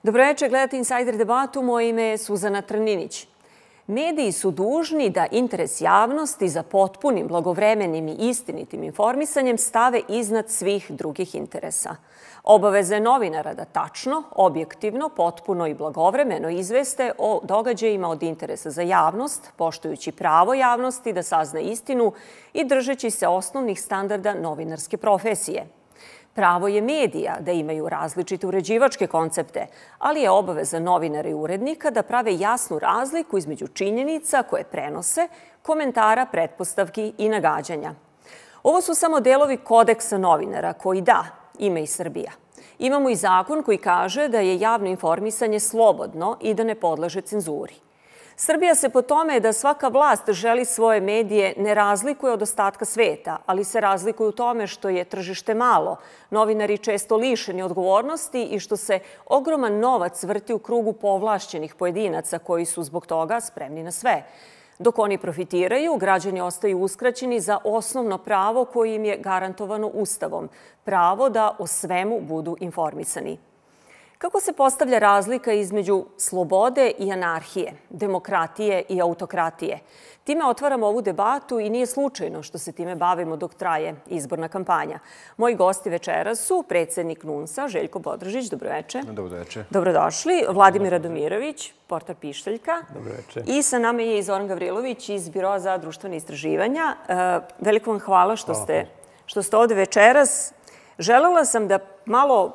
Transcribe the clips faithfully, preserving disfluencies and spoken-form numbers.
Dobro večer, gledate Insider debatu. Moje ime je Suzana Trninić. Mediji su dužni da interes javnosti za potpunim, blagovremenim i istinitim informisanjem stave iznad svih drugih interesa. Obaveze novinara da tačno, objektivno, potpuno i blagovremeno izveste o događajima od interesa za javnost, poštujući pravo javnosti da sazna istinu i držeći se osnovnih standarda novinarske profesije. Pravo je medija da imaju različite uređivačke koncepte, ali je obaveza novinara i urednika da prave jasnu razliku između činjenica koje prenose, komentara, pretpostavki i nagađanja. Ovo su samo delovi kodeksa novinara koji, da, ima i Srbija. Imamo i zakon koji kaže da je javno informisanje slobodno i da ne podleže cenzuri. Srbija se po tome da svaka vlast želi svoje medije ne razlikuje od ostatka sveta, ali se razlikuje u tome što je tržište malo, novinari često lišeni odgovornosti i što se ogroman novac vrti u krugu povlašćenih pojedinaca koji su zbog toga spremni na sve. Dok oni profitiraju, građani ostaju uskraćeni za osnovno pravo koje im je garantovano Ustavom, pravo da o svemu budu informisani. Kako se postavlja razlika između slobode i anarhije, demokratije i autokratije? Time otvaramo ovu debatu i nije slučajno što se time bavimo dok traje izborna kampanja. Moji gosti večeras su predsednik NUNS-a, Željko Bodrožić. Dobroveče. Dobroveče. Dobrodošli. Vladimir Radomirović, portal Pištaljka. Dobroveče. I sa nama je i Zoran Gavrilović iz Biroa za društvene istraživanja. Veliko vam hvala što ste, što ste ovde večeras. Želela sam da malo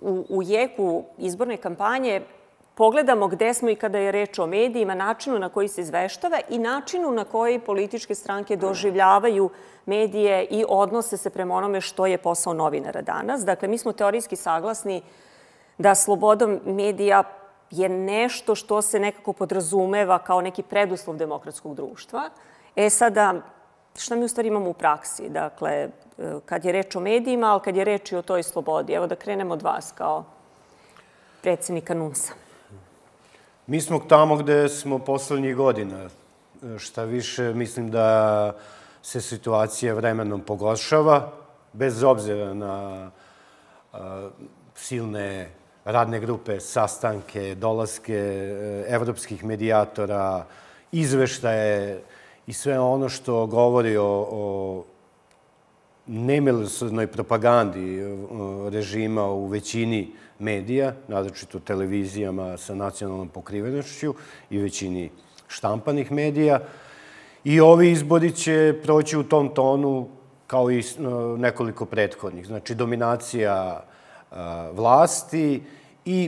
u jeku izborne kampanje pogledamo gde smo i kada je reč o medijima, načinu na koji se izveštava i načinu na koji političke stranke doživljavaju medije i odnose se prema onome što je posao novinara danas. Dakle, mi smo teorijski saglasni da slobodom medija je nešto što se nekako podrazumeva kao neki preduslov demokratskog društva. E sada, šta mi u stvari imamo u praksi? Dakle, kad je reč o medijima, ali kad je reč i o toj slobodi. Evo da krenemo od vas kao predsednika NUNS-a. Mi smo tamo gde smo poslednjih godina. Šta više, mislim da se situacija vremenom pogoršava, bez obzira na silne radne grupe, sastanke, dolaske evropskih medijatora, izveštaje i sve ono što govori o nemilosrdnoj propagandi režima u većini medija, naročito televizijama sa nacionalnom pokrivenošću i većini štampanih medija. I ovi izbori će proći u tom tonu kao i nekoliko prethodnih. Znači, dominacija vlasti i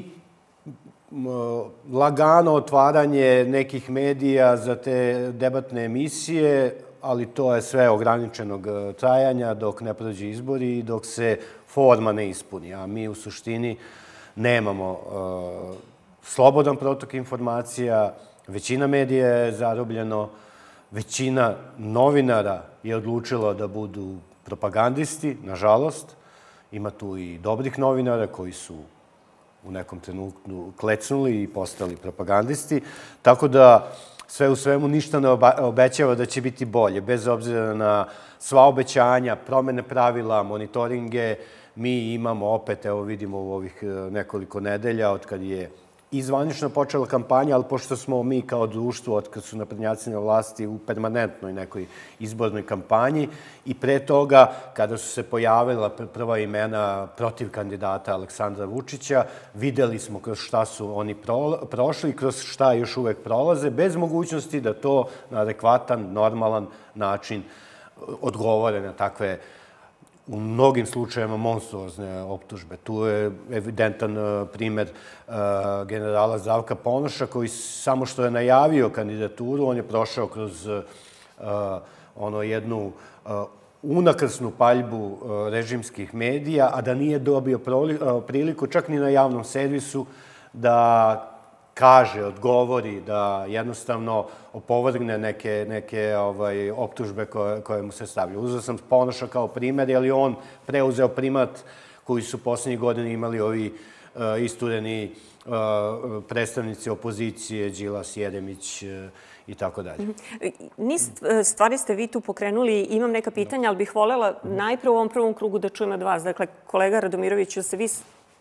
lagano otvaranje nekih medija za te debatne emisije, ali to je sve ograničenog trajanja dok ne prođe izbori i dok se forma ne ispuni. A mi u suštini nemamo slobodan protok informacija, većina medija je zarobljeno, većina novinara je odlučila da budu propagandisti, nažalost. Ima tu i dobrih novinara koji su u nekom trenutku klecnuli i postali propagandisti. Tako da sve u svemu ništa ne obećava da će biti bolje. Bez obzira na sva obećanja, promene pravila, monitoringe, mi imamo opet, evo vidimo u ovih nekoliko nedelja, od kad je izvanično počela kampanja, ali pošto smo mi kao društvo, od kad su naprednjaci na vlasti, u permanentnoj nekoj izbornoj kampanji i pre toga, kada su se pojavila prva imena protiv kandidata Aleksandra Vučića, videli smo kroz šta su oni prošli, kroz šta još uvek prolaze, bez mogućnosti da to na adekvatan, normalan način odgovore na takve u mnogim slučajevima monstruozne optužbe. Tu je evidentan primer generala Zdravka Ponoša, koji samo što je najavio kandidaturu, on je prošao kroz ono jednu unakrsnu paljbu režimskih medija, a da nije dobio priliku čak ni na javnom servisu da kaže, odgovori, da jednostavno opovrgne neke optužbe koje mu se stavljaju. Uzeo sam Ponoša kao primer, jer je on preuzeo primat koji su poslednjih godina imali ovi istureni predstavnici opozicije, Đilas, Jeremić i tako dalje. Niz stvari ste vi tu pokrenuli, imam neka pitanja, ali bih voljela najpre u ovom prvom krugu da čujem od vas. Dakle, kolega Radomiroviću, se vi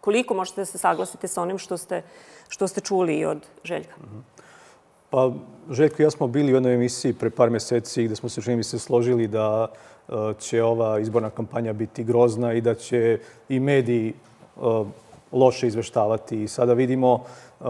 Koliko možete da se saglasite sa onim što ste, što ste čuli i od Željka? Pa, Željko i ja smo bili u jednoj emisiji pre par meseci gde smo se, čini mi se, složili da će ova izborna kampanja biti grozna i da će i mediji loše izveštavati. I sada vidimo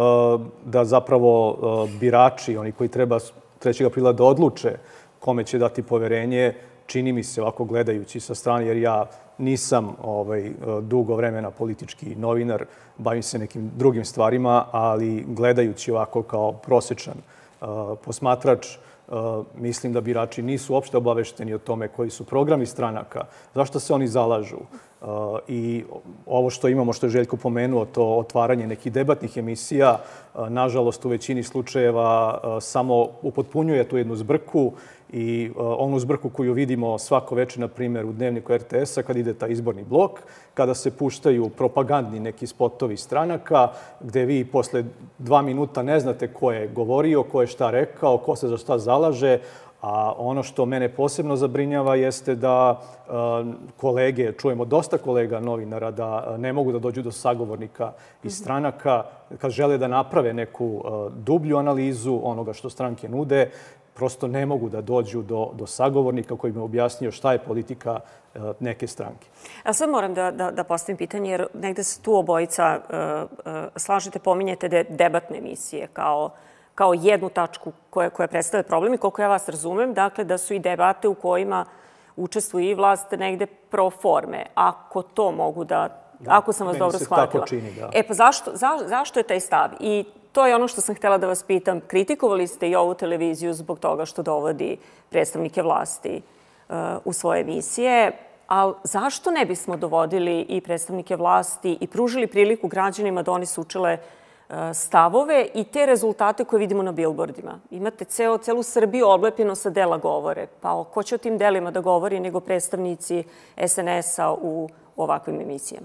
da zapravo birači, oni koji treba trećeg aprila da odluče kome će dati poverenje, čini mi se ovako gledajući sa strane, jer ja nisam ovaj, dugo vremena politički novinar, bavim se nekim drugim stvarima, ali gledajući ovako kao prosečan uh, posmatrač, uh, mislim da birači nisu uopšte obavešteni o tome koji su programi stranaka, zašto se oni zalažu. Uh, I ovo što imamo, što je Željko pomenuo, to otvaranje nekih debatnih emisija, uh, nažalost u većini slučajeva uh, samo upotpunjuje tu jednu zbrku i onu zbrku koju vidimo svako večer, na primjer, u Dnevniku er te es-a, kad ide taj izborni blok, kada se puštaju propagandni neki spotovi stranaka, gde vi posle dva minuta ne znate ko je govorio, ko je šta rekao, ko se za šta zalaže, a ono što mene posebno zabrinjava jeste da kolege, čujemo dosta kolega novinara, da ne mogu da dođu do sagovornika iz stranaka, kad žele da naprave neku dublju analizu onoga što stranke nude, prosto ne mogu da dođu do, do sagovornika koji bi mi objasnio šta je politika uh, neke stranke. A sad moram da, da, da postavim pitanje, jer negde se tu obojica uh, uh, slažete, pominjete de, debatne emisije kao, kao jednu tačku koja, koja predstavlja problem i koliko ja vas razumem, dakle da su i debate u kojima učestvuje i vlast negde pro forme. Ako to mogu da, da ako sam vas dobro shvatila. Čini, da. E pa zašto, za, zašto je taj stav? I to je ono što sam htjela da vas pitam. Kritikovali ste i ovu televiziju zbog toga što dovodi predstavnike vlasti uh, u svoje emisije, ali zašto ne bismo dovodili i predstavnike vlasti i pružili priliku građanima da oni sučele uh, stavove i te rezultate koje vidimo na bilbordima? Imate ceo, celu Srbiju oblepljeno sa dela govore. Pa ko će o tim delima da govori nego predstavnici es en es-a u, u ovakvim emisijama?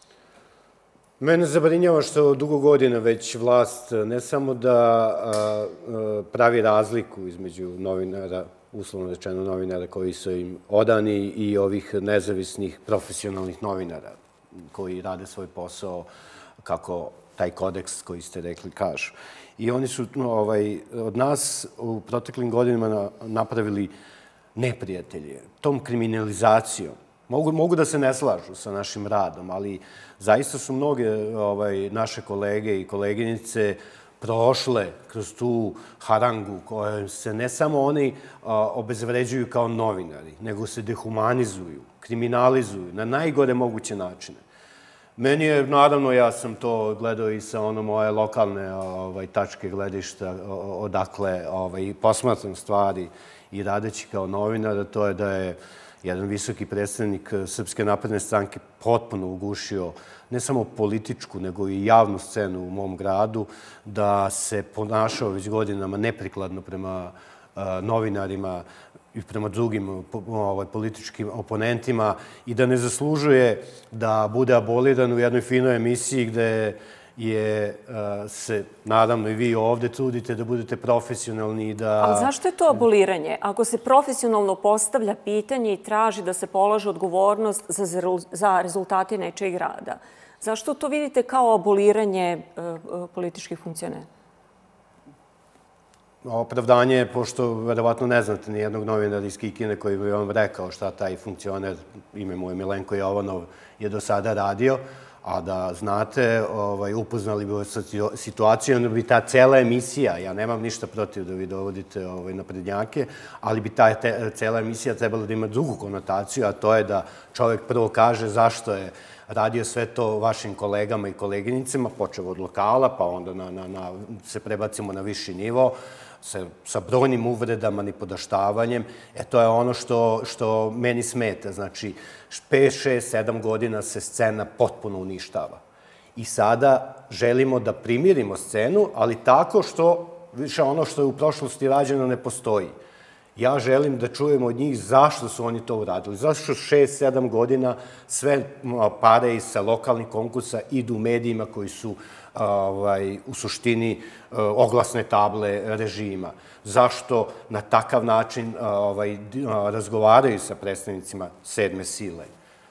Mene zabrinjava što dugo godina već vlast ne samo da a, a, pravi razliku između novinara, uslovno rečeno novinara koji su im odani i ovih nezavisnih profesionalnih novinara koji rade svoj posao kako taj kodeks koji ste rekli kaže. I oni su ovaj, od nas u proteklim godinama napravili neprijatelje tom kriminalizacijom. Mogu, mogu da se ne slažu sa našim radom, ali zaista su mnoge ovaj, naše kolege i koleginice prošle kroz tu harangu koja se ne samo oni a, obezvređuju kao novinari, nego se dehumanizuju, kriminalizuju na najgore moguće načine. Meni je, naravno, ja sam to gledao i sa ono moje lokalne ovaj, tačke gledišta, odakle ovaj, posmatram stvari i radeći kao novinar, to je da je jedan visoki predstavnik Srpske napredne stranke potpuno ugušio ne samo političku, nego i javnu scenu u mom gradu, da se ponašao već godinama neprikladno prema uh, novinarima i prema drugim ovaj, političkim oponentima i da ne zaslužuje da bude aboliran u jednoj finoj emisiji gde je uh, se, naravno i vi ovde trudite da budete profesionalni i da... Ali zašto je to aboliranje? Ako se profesionalno postavlja pitanje i traži da se polaže odgovornost za, za rezultate nečijeg rada, zašto to vidite kao aboliranje uh, političkih funkcionera? Opravdanje je, pošto verovatno ne znate ni jednog novinara iz Kikinde koji bi vam rekao šta taj funkcioner, ime mu je Milenko Jovanov, je do sada radio, a da znate, ovaj, upoznali bi sa situacijom, da bi ta cela emisija, ja nemam ništa protiv da vi dovodite ovaj, naprednjake, ali bi ta te, cela emisija trebala da ima drugu konotaciju, a to je da čovjek prvo kaže zašto je radio sve to vašim kolegama i koleginicama, počeo od lokala, pa onda na, na, na, se prebacimo na viši nivo, sa, sa brojnim uvredama i podaštavanjem. E, to je ono što, što meni smeta. Znači, pet, šest, sedam godina se scena potpuno uništava. I sada želimo da primirimo scenu, ali tako što više ono što je u prošlosti rađeno ne postoji. Ja želim da čujem od njih zašto su oni to uradili. Zašto šest, sedam godina sve pare iz lokalnih konkursa idu u medijima koji su ovaj, u suštini oglasne table režima. Zašto na takav način ovaj, razgovaraju sa predstavnicima sedme sile.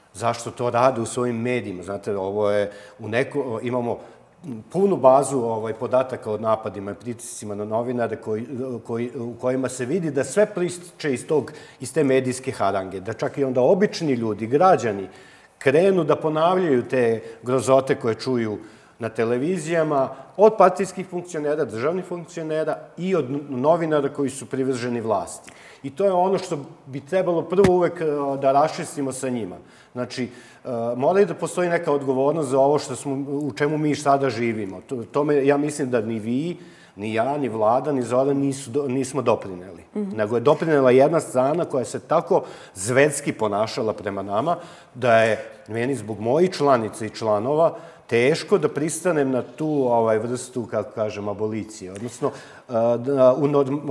Zašto to rade u svojim medijima? Znate, ovo je u neko, imamo punu bazu ovaj, podataka o napadima i pritiscima na novinare koji, koji, u kojima se vidi da sve prističe iz, tog, iz te medijske harange, da čak i onda obični ljudi, građani, krenu da ponavljaju te grozote koje čuju na televizijama, od partijskih funkcionera, državnih funkcionera i od novinara koji su privrženi vlasti. I to je ono što bi trebalo prvo uvek da raščistimo sa njima. Znači, mora i da postoji neka odgovornost za ovo što smo, u čemu mi sada živimo. Tome ja mislim da ni vi, ni ja, ni vlada, ni Zoran nisu, nismo doprineli. Mm-hmm. Nego je doprinela jedna strana koja se tako zverski ponašala prema nama, da je meni zbog mojih članica i članova teško da pristanem na tu ovaj, vrstu, kako kažem, abolicije. Odnosno, u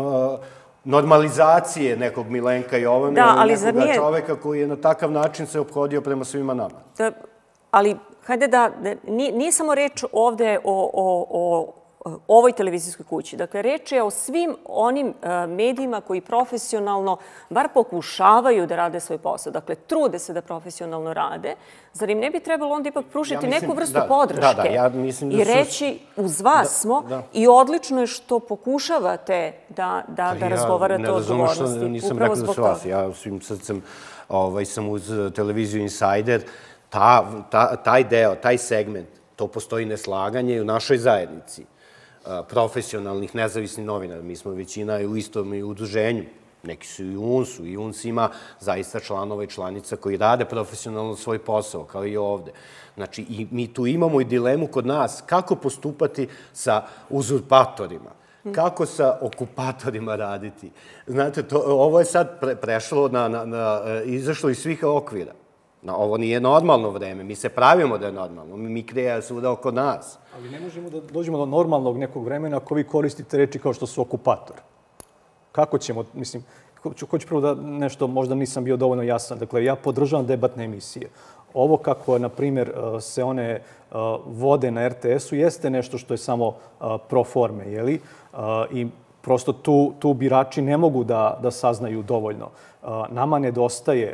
normalizacije nekog Milenka Jovana ili nekoga nije... čoveka koji je na takav način se ophodio prema svima nama. Da, ali, hajde da, da nije, nije samo reč ovde o, o, o ovoj televizijskoj kući. Dakle, reč je o svim onim uh, medijima koji profesionalno bar pokušavaju da rade svoj posao. Dakle, trude se da profesionalno rade. Zar im ne bi trebalo onda ipak pružiti ja mislim, neku vrstu da, podrške da, da, ja mislim da i reći su... uz vas da, smo da. I odlično je što pokušavate da, da, da razgovarate o odgovornosti. Ja ne razumem što nisam rekao da su vas. Ja svim srcem ovaj, sam uz televiziju Insider. Ta, ta, taj deo, taj segment, to postoji neslaganje i u našoj zajednici profesionalnih, nezavisnih novinara. Mi smo većina u istom udruženju. Neki su i u U N S-u. I U N S ima zaista članova i članica koji rade profesionalno svoj posao, kao i ovde. Znači, i mi tu imamo i dilemu kod nas kako postupati sa uzurpatorima, kako sa okupatorima raditi. Znate, to, ovo je sad pre, prešlo, na, na, na, izašlo iz svih okvira. No, ovo nije normalno vreme. Mi se pravimo da je normalno. Mi, mi kreja svuda oko nas. Ali ne možemo da dođemo do normalnog nekog vremena ako vi koristite reči kao što su okupator. Kako ćemo, mislim, hoću, hoću prvo da nešto, možda nisam bio dovoljno jasan. Dakle, ja podržavam debatne emisije. Ovo kako, na primjer, se one vode na R T S-u jeste nešto što je samo pro forme, jeli? I prosto tu, tu birači ne mogu da, da saznaju dovoljno. Nama nedostaje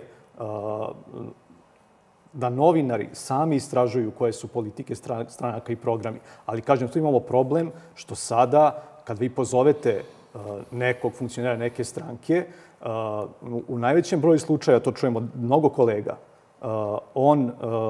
da novinari sami istražuju koje su politike stranaka i programi. Ali, kažem, tu imamo problem što sada, kad vi pozovete nekog funkcionera neke stranke, u najvećem broju slučaja, to čujemo od mnogo kolega, on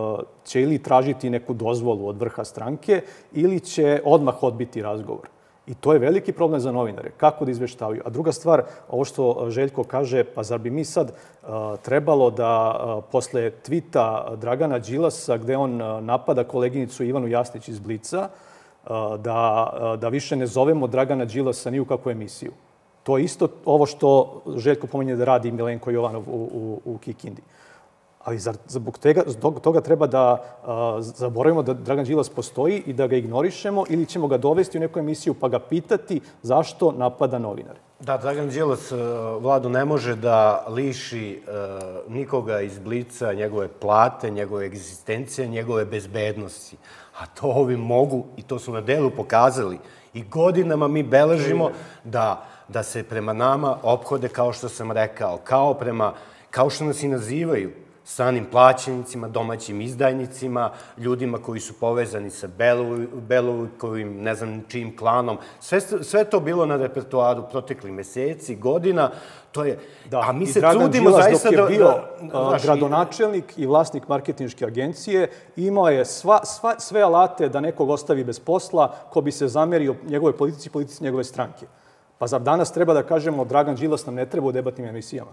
će ili tražiti neku dozvolu od vrha stranke ili će odmah odbiti razgovor. I to je veliki problem za novinare. Kako da izveštavaju? A druga stvar, ovo što Željko kaže, pa zar bi mi sad uh, trebalo da uh, posle tvita Dragana Đilasa, gde on uh, napada koleginicu Ivanu Jasnić iz Blica, uh, da, uh, da više ne zovemo Dragana Đilasa ni u kakvu emisiju. To je isto ovo što Željko pominje da radi Milenko Jovanov u, u, u Kikindi. Ali zbog toga, zbog toga treba da uh, zaboravimo da Dragan Đilas postoji i da ga ignorišemo ili ćemo ga dovesti u neku emisiju pa ga pitati zašto napada novinare. Da, Dragan Đilas, uh, Vlado, ne može da liši uh, nikoga iz Blica, njegove plate, njegove egzistencije, njegove bezbednosti. A to ovi mogu i to su na delu pokazali. I godinama mi beležimo da, da se prema nama ophode kao što sam rekao, kao, prema, kao što nas i nazivaju. Stranim plaćenicima, domaćim izdajnicima, ljudima koji su povezani sa Belovukovim, ne znam čijim klanom. Sve, sve to bilo na repertoaru protekli meseci, godina. To je, da, a mi i se Dragan trudimo Đilas, zaista dok je da... bio da, uh, gradonačelnik i vlasnik marketinške agencije, imao je sva, sva, sve alate da nekog ostavi bez posla ko bi se zamerio njegove politici i politici njegove stranke. Pa zar danas treba da kažemo Dragan Đilas nam ne treba u debatnim emisijama?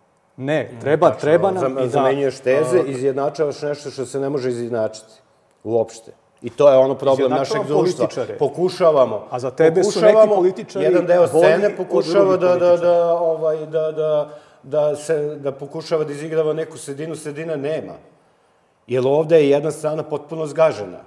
Ne, treba, Tačno, treba nam i da... Zamenjuješ teze, izjednačavaš nešto što se ne može izjednačiti. Uopšte. I to je ono problem našeg društva. Pokušavamo. A za tebe su neki političari... Jedan deo scene pokušava da, da, da, ovaj, da, da, da, se, da pokušava da izigrava neku sredinu, sredina nema. Jer ovde je jedna strana potpuno zgažena.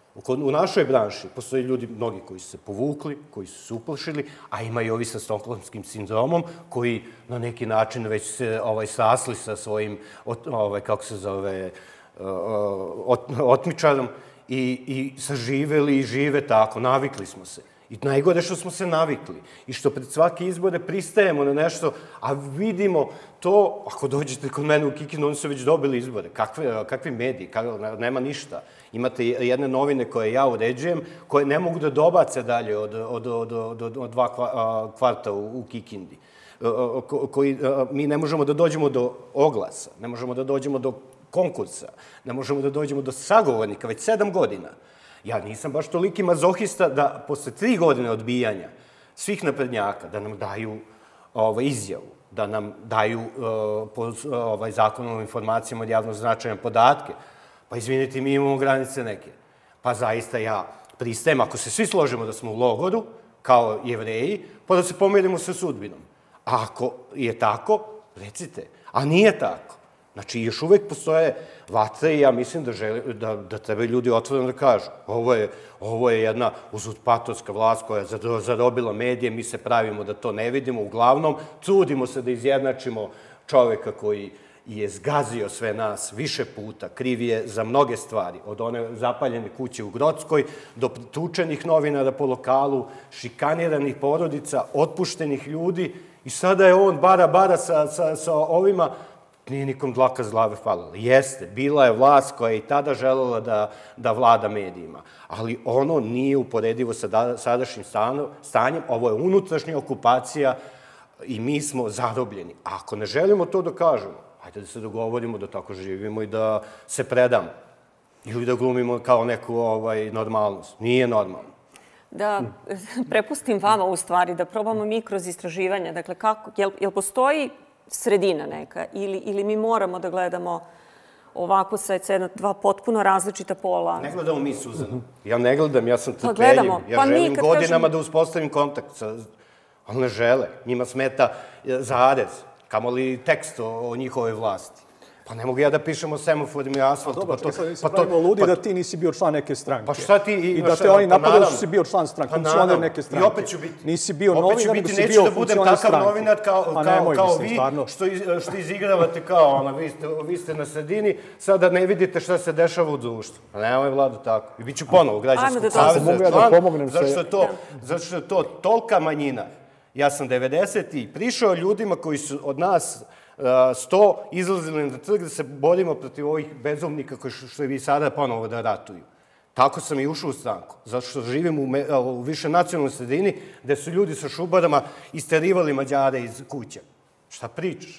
U našoj branši postoji ljudi, mnogi koji su se povukli, koji su se uplašili, a ima i ovi sa stokholmskim sindromom, koji na neki način već se ovaj, sasli sa svojim, ovaj, kako se zove, ot, otmičarom i, i saživeli i žive tako, navikli smo se. I najgore što smo se navikli i što pred svake izbore pristajemo na nešto, a vidimo to, ako dođete kod mene u Kikinu, oni su već dobili izbore. Kakve, kakvi mediji, nema ništa. Imate jedne novine koje ja uređujem, koje ne mogu da dobace dalje od, od, od, od, od dva kvarta u, u Kikindi. Koji, mi ne možemo da dođemo do oglasa, ne možemo da dođemo do konkursa, ne možemo da dođemo do sagovornika, već sedam godina. Ja nisam baš toliki mazohista da posle tri godine odbijanja svih naprednjaka da nam daju izjavu, da nam daju po zakonom o informacijama od javnog značaja podatke. Pa izvinite, mi imamo granice neke. Pa zaista ja pristajem, ako se svi složimo da smo u logoru, kao Jevreji, pa da se pomirimo sa sudbinom. A ako je tako, recite. A nije tako. Znači, još uvek postoje vatre i ja mislim da, želi, da, da treba ljudi otvoreno da kažu. Ovo je, ovo je jedna uzurpatorska vlast koja je zarobila medije, mi se pravimo da to ne vidimo. Uglavnom, trudimo se da izjednačimo čoveka koji je zgazio sve nas više puta, kriv je za mnoge stvari, od one zapaljene kuće u Grockoj, do tučenih novinara po lokalu, šikaniranih porodica, otpuštenih ljudi i sada je on bara-bara sa, sa, sa ovima. Nije nikom dlaka z glave falila. Jeste, bila je vlast koja je i tada želela da, da vlada medijima, ali ono nije uporedivo sa da, sadašnjim stanjem, ovo je unutrašnja okupacija i mi smo zarobljeni. A ako ne želimo to da kažemo, hajde da se dogovorimo da tako živimo i da se predamo. Ili da glumimo kao neku ovaj, normalnost. Nije normalno. Da prepustim vama u stvari, da probamo mi kroz istraživanja. Dakle, kako, jel, jel postoji sredina neka ili, ili mi moramo da gledamo ovako sa dva potpuno različita pola? Ne gledamo mi, Suzana. Ja ne gledam, ja sam trpeljiv. Ja pa želim godinama kažem... da uspostavim kontakt sa... Ali ne žele. Njima smeta zarez, kamoli tekst o, o njihovoj vlasti. Pa ne mogu ja da pišem o semaforima i asfaltu. Dobro, pa to, pa pravimo ludi pa, da ti nisi bio član neke stranke. Pa šta ti... I, I da te oni napadaju što si bio član stranke, pa funkcioner neke stranke. I opet ću biti. Nisi bio novinar, nego si bio neću da budem takav novinar kao, pa kao, nemoj, kao mislim, vi, stvarno. što, iz, što izigravate kao ona, vi ste, vi ste na sredini, sada ne vidite šta se dešava u društvu. Pa nemoj, Vlado, tako. I bit ću ponovo građanskog saveza. Mogu ja da pomognem se. Zato što je to tolika manjina. Ja sam devedesetih prišao ljudima koji su od nas sto izlazili na trg da se borimo protiv ovih bezumnika koji što vi sada ponovo da ratuju. Tako sam i ušao u stranku, zato što živim u, me, u više nacionalnoj sredini gde su ljudi sa šubarama isterivali Mađare iz kuća. Šta pričaš?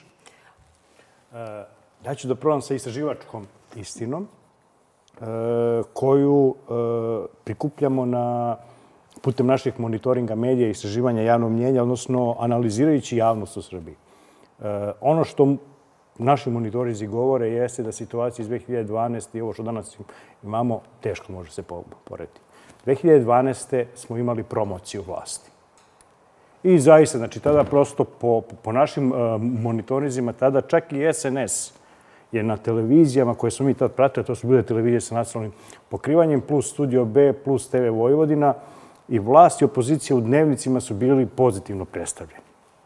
E, ja ću da probam sa istraživačkom istinom e, koju e, prikupljamo na putem naših monitoringa medija i istraživanja javnog mnjenja, odnosno analizirajući javnost u Srbiji. E, ono što naši monitorizi govore jeste da situacija iz dve hiljade dvanaeste i ovo što danas imamo teško može se porediti. dve hiljade dvanaeste smo imali promociju vlasti. I zaista, znači tada prosto po, po našim uh, monitorizima, tada čak i S N S je na televizijama koje smo mi tad pratili, to su bile televizije sa nacionalnim pokrivanjem, plus Studio B, plus T V Vojvodina, i vlast i opozicija u dnevnicima su bili pozitivno predstavljeni.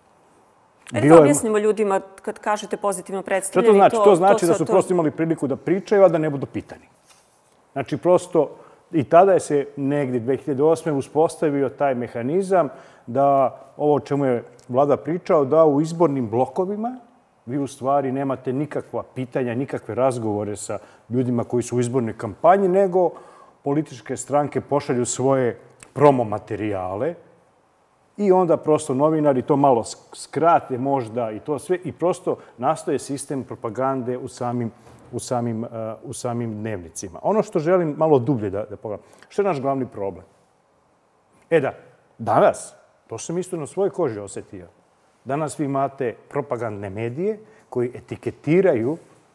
E to objasnimo ljudima kad kažete pozitivno predstavljeni. Što to znači? To, to znači to da su to... prosto imali priliku da pričaju, a da ne budu pitani. Znači prosto i tada je se negdje dve hiljade osme uspostavio taj mehanizam da ovo o čemu je Vlada pričao, da u izbornim blokovima vi u stvari nemate nikakva pitanja, nikakve razgovore sa ljudima koji su u izbornoj kampanji, nego političke stranke pošalju svoje promo materijale i onda prosto novinari to malo skrate možda i to sve i prosto nastoje sistem propagande u samim, u samim, uh, u samim dnevnicima. Ono što želim malo dublje da, da pogledam, što je naš glavni problem? E da, danas, to sam isto na svojoj koži osjetio, danas vi imate propagandne medije koji etiketiraju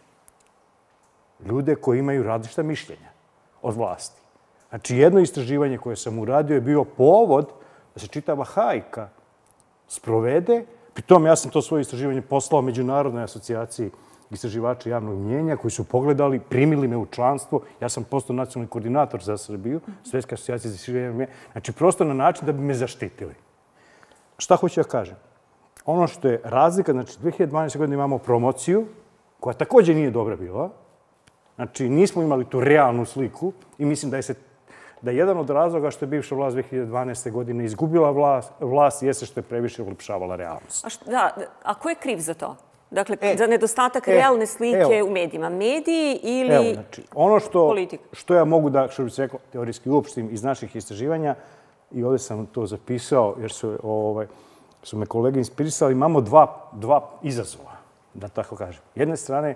ljude koji imaju različita mišljenja od vlasti. Znači, jedno istraživanje koje sam uradio je bio povod da se čitava hajka sprovede. Pri tom ja sam to svoje istraživanje poslao Međunarodnoj asocijaciji istraživača javnog mnjenja koji su pogledali, primili me u članstvo. Ja sam postao nacionalni koordinator za Srbiju, Svetska asocijacija za istraživanje javnog mnjenja. Znači, prosto na način da bi me zaštitili. Šta hoću ja kažem? Ono što je razlika, znači, dve hiljade dvanaeste. godine imamo promociju, koja također nije dobra bila. Znači, nismo imali tu realnu sliku i mislim da je se da jedan od razloga što je bivša vlast dve hiljade dvanaeste. godine izgubila vlast, vlast jeste što je previše ulepšavala realnost. A, šta, da, a ko je kriv za to? Dakle, e, za nedostatak e, realne slike evo, u medijima. Mediji ili evo, znači, ono što, politika? Što ja mogu da, što bi se rekao, teorijski uopštim iz naših istraživanja, i ovdje sam to zapisao jer su, ovaj, su me kolege inspirisali, imamo dva, dva izazova, da tako kažem. Jedne strane,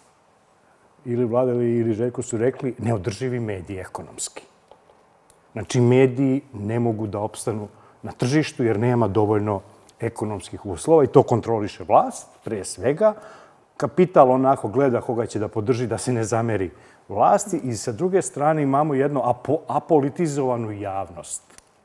ili Vlada ili Željko su rekli, neodrživi mediji ekonomski. Znači, mediji ne mogu da opstanu na tržištu jer nema dovoljno ekonomskih uslova i to kontroliše vlast, pre svega. Kapital onako gleda koga će da podrži da se ne zameri vlasti i sa druge strane imamo jednu apo, apolitizovanu javnost.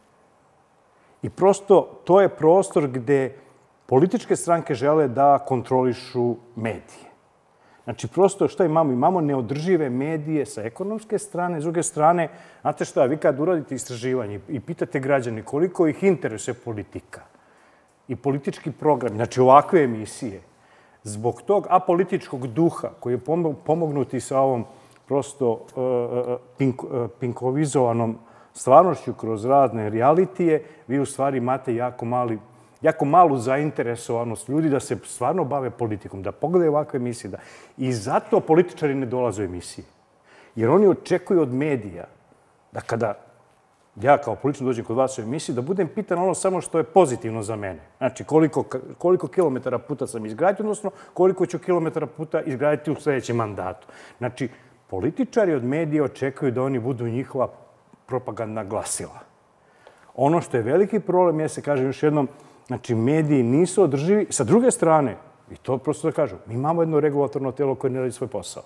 I prosto to je prostor gde političke stranke žele da kontrolišu medije. Znači, prosto što imamo? Imamo neodržive medije sa ekonomske strane, s druge strane, znate šta, vi kad uradite istraživanje i pitate građani koliko ih interesuje politika i politički program, znači ovakve emisije, zbog tog apolitičkog duha koji je pomognuti sa ovom prosto uh, pink, uh, pinkovizovanom stvarnošću kroz razne realitije, vi u stvari imate jako mali jako malu zainteresovanost ljudi da se stvarno bave politikom, da pogledaju ovakve emisije. Da... I zato političari ne dolaze u emisije. Jer oni očekuju od medija da kada ja kao političar dođem kod vas u emisiju, da budem pitan ono samo što je pozitivno za mene. Znači, koliko, koliko kilometara puta sam izgradio, odnosno koliko ću kilometara puta izgraditi u sljedećem mandatu. Znači, političari od medija očekuju da oni budu njihova propagandna glasila. Ono što je veliki problem, ja se kažem još jednom, znači, mediji nisu održivi. Sa druge strane, i to prosto da kažem, mi imamo jedno regulatorno telo koje ne radi svoj posao.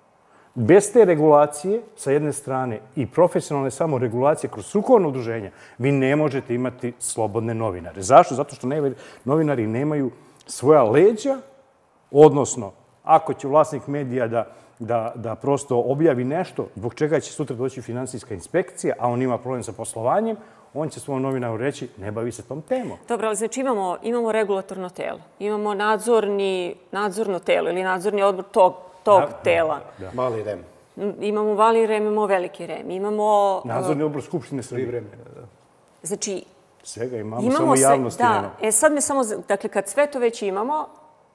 Bez te regulacije, sa jedne strane, i profesionalne samoregulacije kroz strukovno udruženja, vi ne možete imati slobodne novinare. Zašto? Zato što ne, novinari nemaju svoja leđa, odnosno, ako će vlasnik medija da, da, da prosto objavi nešto, zbog čega će sutra doći finansijska inspekcija, a on ima problem sa poslovanjem, on će svom novinaru reći, ne bavi se tom temom. Dobro, ali znači imamo, imamo regulatorno telo, imamo nadzorni, nadzorno telo ili nadzorni odbor tog, tog da, tela. Da, da. Mali rem. Imamo mali rem, imamo veliki rem. Imamo... Nadzorni odbor Skupštine Srbije. Vreme, da. Znači... Svega imamo, imamo samo javnosti. Da, nema. E sad me samo... Dakle, kad sve to već imamo,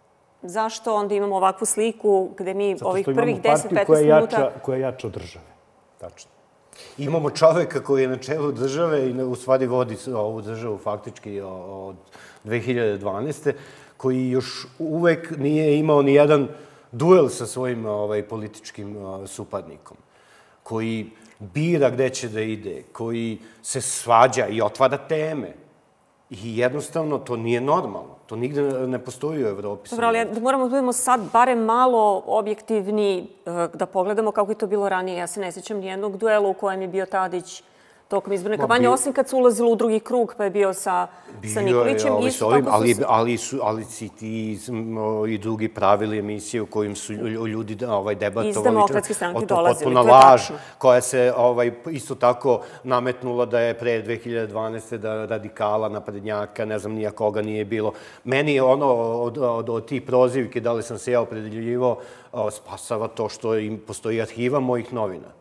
zašto onda imamo ovakvu sliku gde mi ovih prvih deset do petnaest minuta... Zato što imamo partiju koja je jača od države. Tačno. Imamo čoveka koji je na čelu države i u stvari vodi ovu državu faktički od dve hiljade dvanaeste. koji još uvek nije imao ni jedan duel sa svojim ovaj, političkim suparnikom, koji bira gde će da ide, koji se svađa i otvara teme. I jednostavno to nije normalno. To nigde ne postoji u Evropi. Dobro, ali moramo da budemo sad barem malo objektivni, da pogledamo kako je to bilo ranije. Ja se ne sjećam nijednog duela u kojem je bio Tadić tokom izborne kampanje, osim kad se ulazilo u drugi krug, pa je bio sa, sa Nikolićem. Bio je s ovim, ali, ali, su, ali si ti i drugi pravili emisije u kojim su ljudi ovaj, debatovali. Iz Demokratske stranke dolazili. Potpuna laž koja se ovaj, isto tako nametnula da je pre dve hiljade dvanaeste da radikala, naprednjaka, ne znam nija koga nije bilo. Meni je ono od, od, od tih prozivke, da li sam se ja opredeljivao, spasava to što im postoji arhiva mojih novina,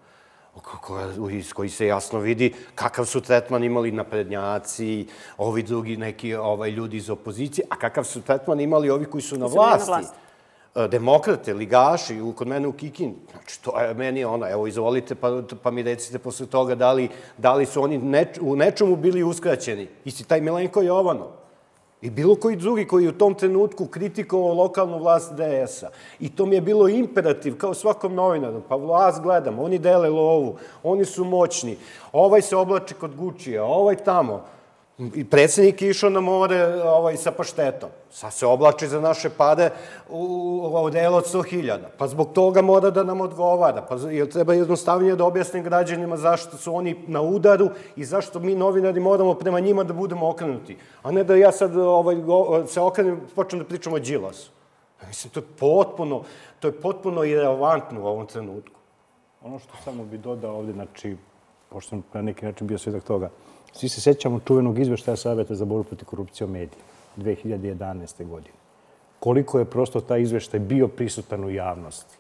iz koji se jasno vidi kakav su tretman imali naprednjaci, ovi drugi neki ovaj, ljudi iz opozicije, a kakav su tretman imali ovi koji su na vlasti. Demokrate, ligaši, kod mene u Kikindi. Znači, to je meni ono, evo, izvolite pa, pa mi recite posle toga da li, da li su oni neč, u nečemu bili uskraćeni. Isti taj Milenko Jovanov. I bilo koji drugi koji u tom trenutku kritikovao lokalnu vlast D S-a. I to mi je bilo imperativ, kao svakom novinaru. Pa vlast gledam, oni dele lovu, oni su moćni. Ovaj se oblači kod Gučija, ovaj tamo. I predsjednik je išao na more ovaj, sa paštetom. Sad se oblači za naše pare u odelu od sto hiljada. Pa zbog toga mora da nam odgovara. Pa treba jednostavnije da objasnim građanima zašto su oni na udaru i zašto mi novinari moramo prema njima da budemo okrenuti. A ne da ja sad ovaj, se okrenem i počnem da pričam o Đilasu. Mislim, to je potpuno, to je potpuno irelevantno u ovom trenutku. Ono što samo bi dodao ovdje, znači, pošto sam na neki način bio svjedak toga, svi se sjećamo čuvenog izveštaja Saveta za borbu protiv korupcije o medijima dve hiljade jedanaeste. godine. Koliko je prosto taj izveštaj bio prisutan u javnosti.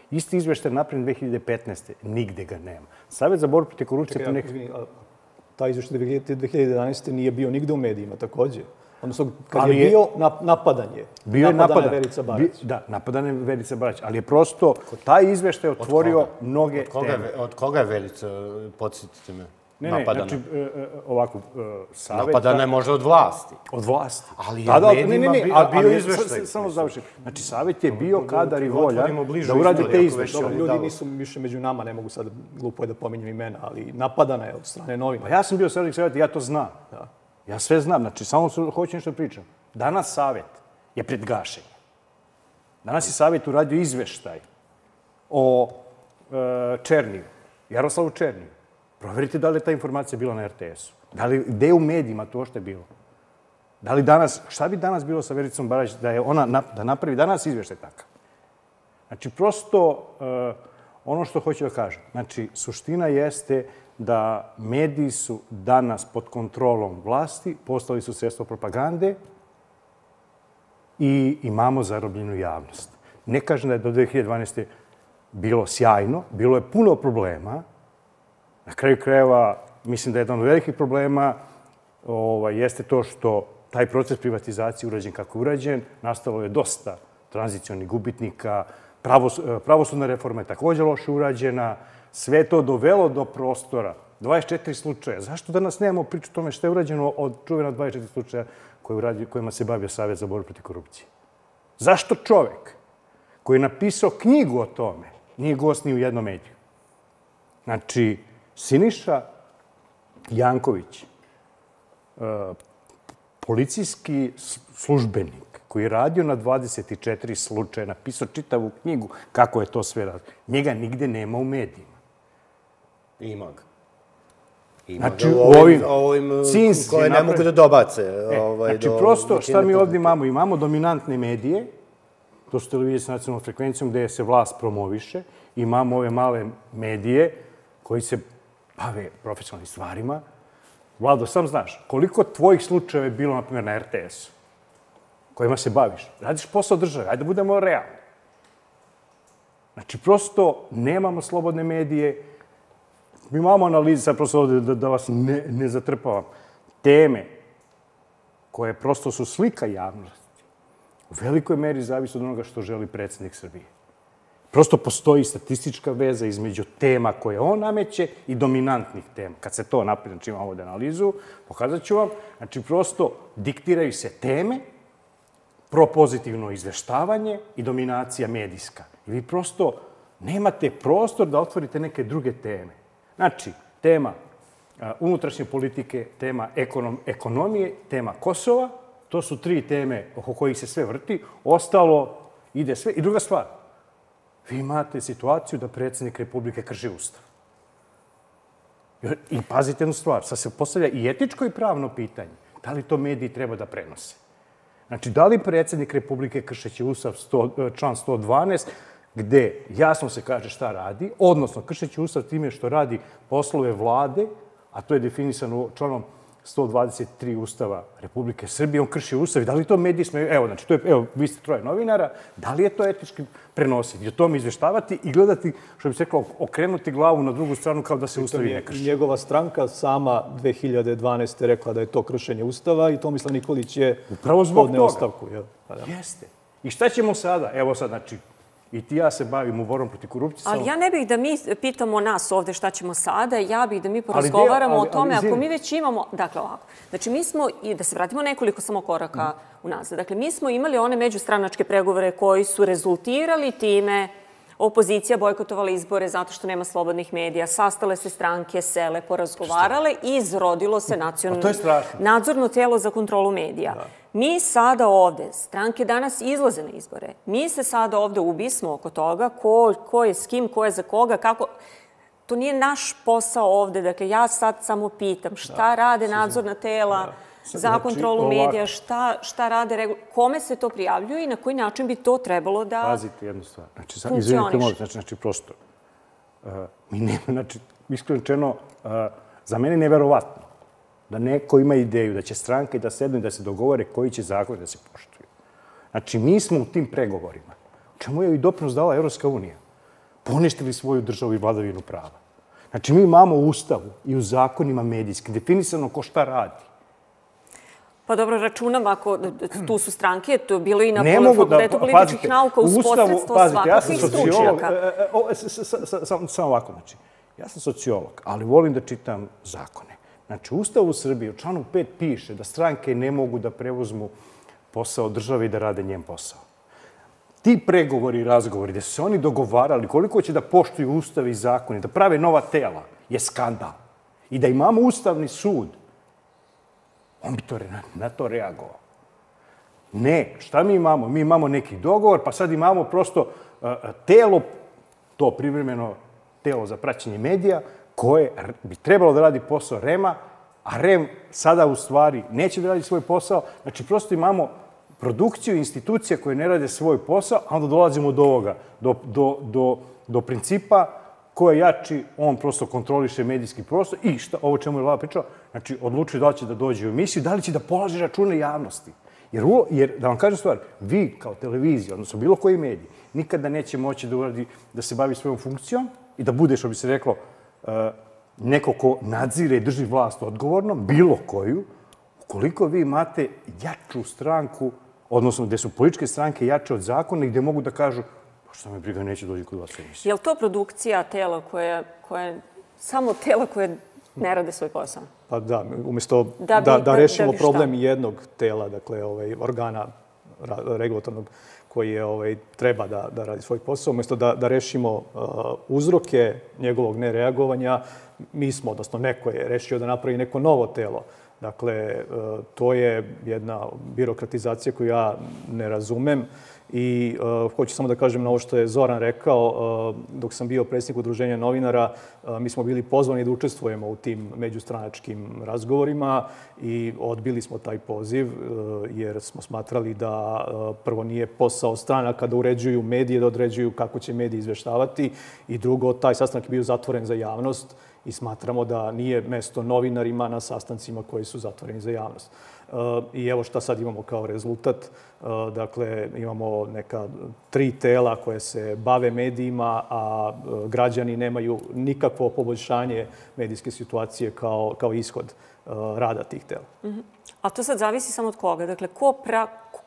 Isti izveštaj je napravljen dve hiljade petnaeste. Nigde ga nema. Savet za borbu protiv korupcije... Čekaj, nek... taj izveštaj dve hiljade jedanaeste. nije bio nigde u medijima, takođe. Odnosno, kad je bio napadanje. Bio je napadana Verica Barać. Da, napadana je Verica Barać. Ali je prosto taj izveštaj otvorio mnoge teme. Od koga je Verica, podsjetite me? Ne, ne, znači, ovako, savjet... Napadana je možda od vlasti. Od vlasti. Ali je medijima bio izveštaj. Samo završim. Znači, savjet je bio kadar i volja da uradi te izveštaj. Dobro, ljudi nisu više među nama, ne mogu sad glupo je da pominjem imena, ali napadana je od strane novina. Pa ja sam bio savjetnik savjeta i ja to znam. Ja sve znam, znači, samo hoću nešto pričam. Danas savjet je pred gašenjem. Danas je savjet uradio izveštaj o Černiju, Jaroslavu Černiju. Proverite da li je ta informacija bila na er te esu. Da li, gde je u medijima to što je bilo? Da li danas, šta bi danas bilo sa Vericom Barać da je ona, da napravi danas izveštaj takav? Znači, prosto, ono što hoću da kažem, znači, suština jeste da mediji su danas pod kontrolom vlasti, postali su sredstvo propagande i imamo zarobljenu javnost. Ne kažem da je do dve hiljade dvanaeste. bilo sjajno, bilo je puno problema. Na kraju krajeva, mislim da je jedan od velikih problema jeste to što taj proces privatizacije urađen kako je urađen, nastalo je dosta tranzicionih gubitnika, pravosudna reforma je također loše urađena, sve to dovelo do prostora. dvadeset četiri slučaja. Zašto danas nemamo priču o tome što je urađeno od čuvena dvadeset četiri slučaja kojima se bavio Savet za borbu protiv korupcije? Zašto čovek koji je napisao knjigu o tome nije gost ni u jednom mediju? Znači, Siniša Janković, policijski službenik koji je radio na dvadeset četiri slučaja, napisao čitavu knjigu kako je to sve radio. Njega nigde nema u medijima. Ima ga. Znači, u ovim koje ne mogu da dobace. Znači, prosto, šta mi ovdje imamo? Imamo dominantne medije, to su televizije sa nacionalnom frekvencijom gde se vlast promoviše, imamo ove male medije koji se bave profesionalnim stvarima. Vlado, sam znaš, koliko tvojih slučajeva je bilo, na primjer, na er te esu, kojima se baviš? Radiš posao države, ajde da budemo realni. Znači, prosto, nemamo slobodne medije. Mi imamo analize, sad prosto ovdje da vas ne zatrpavam, teme koje prosto su slika javnosti, u velikoj meri zavisi od onoga što želi predsjednik Srbije. Prosto postoji statistička veza između tema koje on nameće i dominantnih tema. Kad se to napravi, znači imamo ovdje analizu, pokazat ću vam, znači prosto diktiraju se teme, propozitivno izveštavanje i dominacija medijska. I vi prosto nemate prostor da otvorite neke druge teme. Znači, tema unutrašnje politike, tema ekonomije, tema Kosova, to su tri teme oko kojih se sve vrti, ostalo ide sve. I druga stvar, vi imate situaciju da predsjednik Republike krši Ustav. I pazite jednu stvar, sad se postavlja i etičko i pravno pitanje, da li to mediji treba da prenose. Znači, da li predsjednik Republike kršeći Ustav član sto dvanaest, gde jasno se kaže šta radi, odnosno kršeći Ustav time što radi poslove vlade, a to je definisano članom sto dvadeset tri Ustava Republike Srbije, on krši Ustav i da li to mediji smeju, evo, znači, to je, evo, vi ste troje novinara, da li je to etički prenositi, o tome izveštavati i gledati, što bi se rekao, okrenuti glavu na drugu stranu kao da se Ustav i ne krši. Njegova stranka sama dve hiljade dvanaeste. rekla da je to kršenje Ustava i Tomislav Nikolić je podneo ostavku. Jeste. I šta ćemo sada? Evo sad, znači, i ti ja se bavimo borbom protiv korupcije. Ali ja ne bih da mi pitamo nas ovde šta ćemo sada, ja bih da mi porazgovaramo o tome, ako mi već imamo, dakle ovako, znači mi smo, i da se vratimo nekoliko samo koraka unazad, dakle mi smo imali one međustranačke pregovore koji su rezultirali time, opozicija bojkotovala izbore zato što nema slobodnih medija, sastale se stranke, sele, porazgovarale i izrodilo se nadzorno telo za kontrolu medija. Mi sada ovde, stranke danas izlaze na izbore, mi se sada ovde ubismo oko toga ko je s kim, ko je za koga, kako... To nije naš posao ovde, dakle ja sad samo pitam šta rade nadzorna tela za kontrolu medija, šta rade, kome se to prijavljuje i na koji način bi to trebalo da Pazite jednu stvar. Izvinite, znači prosto, mi nema, znači, isključeno, za mene je neverovatno da neko ima ideju da će stranke da sednu i da se dogovore koji će zakon da se poštuju. Znači, mi smo u tim pregovorima. Čemu je i doprinos dala Evropska unija? poništili svoju državu i vladavinu prava. Znači, mi imamo u Ustavu i u zakonima medijski definisano ko šta radi. Pa dobro, računam, ako tu su stranke, to je bilo i na Fakultetu političkih nauka uz posredstvo svakakvih stručnjaka. Samo ovako, znači, ja sam sociolog, ali volim da čitam zakone. Znači, u Ustavu Srbije u članu pet piše da stranke ne mogu da preuzmu posao države i da rade njen posao. Ti pregovori i razgovori gde su se oni dogovarali koliko će da poštuju Ustav i zakoni, da prave nova tela, je skandal. I da imamo Ustavni sud, on bi to, na to reagovao. Ne, šta mi imamo? Mi imamo neki dogovor, pa sad imamo prosto uh, telo, to privremeno telo za praćenje medija, koje bi trebalo da radi posao REM-a, a REM sada u stvari neće da radi svoj posao. Znači, prosto imamo produkciju institucija koje ne rade svoj posao, a onda dolazimo do ovoga, do, do, do, do principa ko je jači, on prosto kontroliše medijski prostor i šta, ovo čemu je Vlada pričao, znači odlučuje da li će da dođe u emisiju, da li će da polaže račune javnosti. Jer, jer, da vam kažem stvar, vi kao televizija, odnosno bilo koji medij, nikada neće moći da uradi, da se bavi svojom funkcijom i da bude, što bi se reklo, neko ko nadzire i drži vlast odgovornom, bilo koju, ukoliko vi imate jaču stranku, odnosno gde su političke stranke jače od zakona i gde mogu da kažu pa što me briga, neće dođi kod vas u emisiju. Je li to produkcija tela koje, koje, samo tela koje ne rade svoj posao? Pa da, umjesto da, da, da rešimo da problem jednog tela, dakle ovaj, organa regulatornog koji je, ovaj, treba da, da radi svoj posao, umjesto da, da rešimo uh, uzroke njegovog nereagovanja, mi smo, odnosno neko je rešio da napravi neko novo telo. Dakle, to je jedna birokratizacija koju ja ne razumem i uh, hoću samo da kažem na ovo što je Zoran rekao. Uh, dok sam bio predsjednik Udruženja novinara, uh, mi smo bili pozvani da učestvujemo u tim međustranačkim razgovorima i odbili smo taj poziv uh, jer smo smatrali da uh, prvo nije posao stranaka da uređuju medije, da određuju kako će mediji izveštavati i drugo, taj sastanak je bio zatvoren za javnost i smatramo da nije mesto novinarima na sastancima koji su zatvoreni za javnost. I evo šta sad imamo kao rezultat. Dakle, imamo neka tri tela koje se bave medijima, a građani nemaju nikakvo poboljšanje medijske situacije kao, kao ishod rada tih tela. Mm-hmm. A to sad zavisi samo od koga? Dakle, ko pra...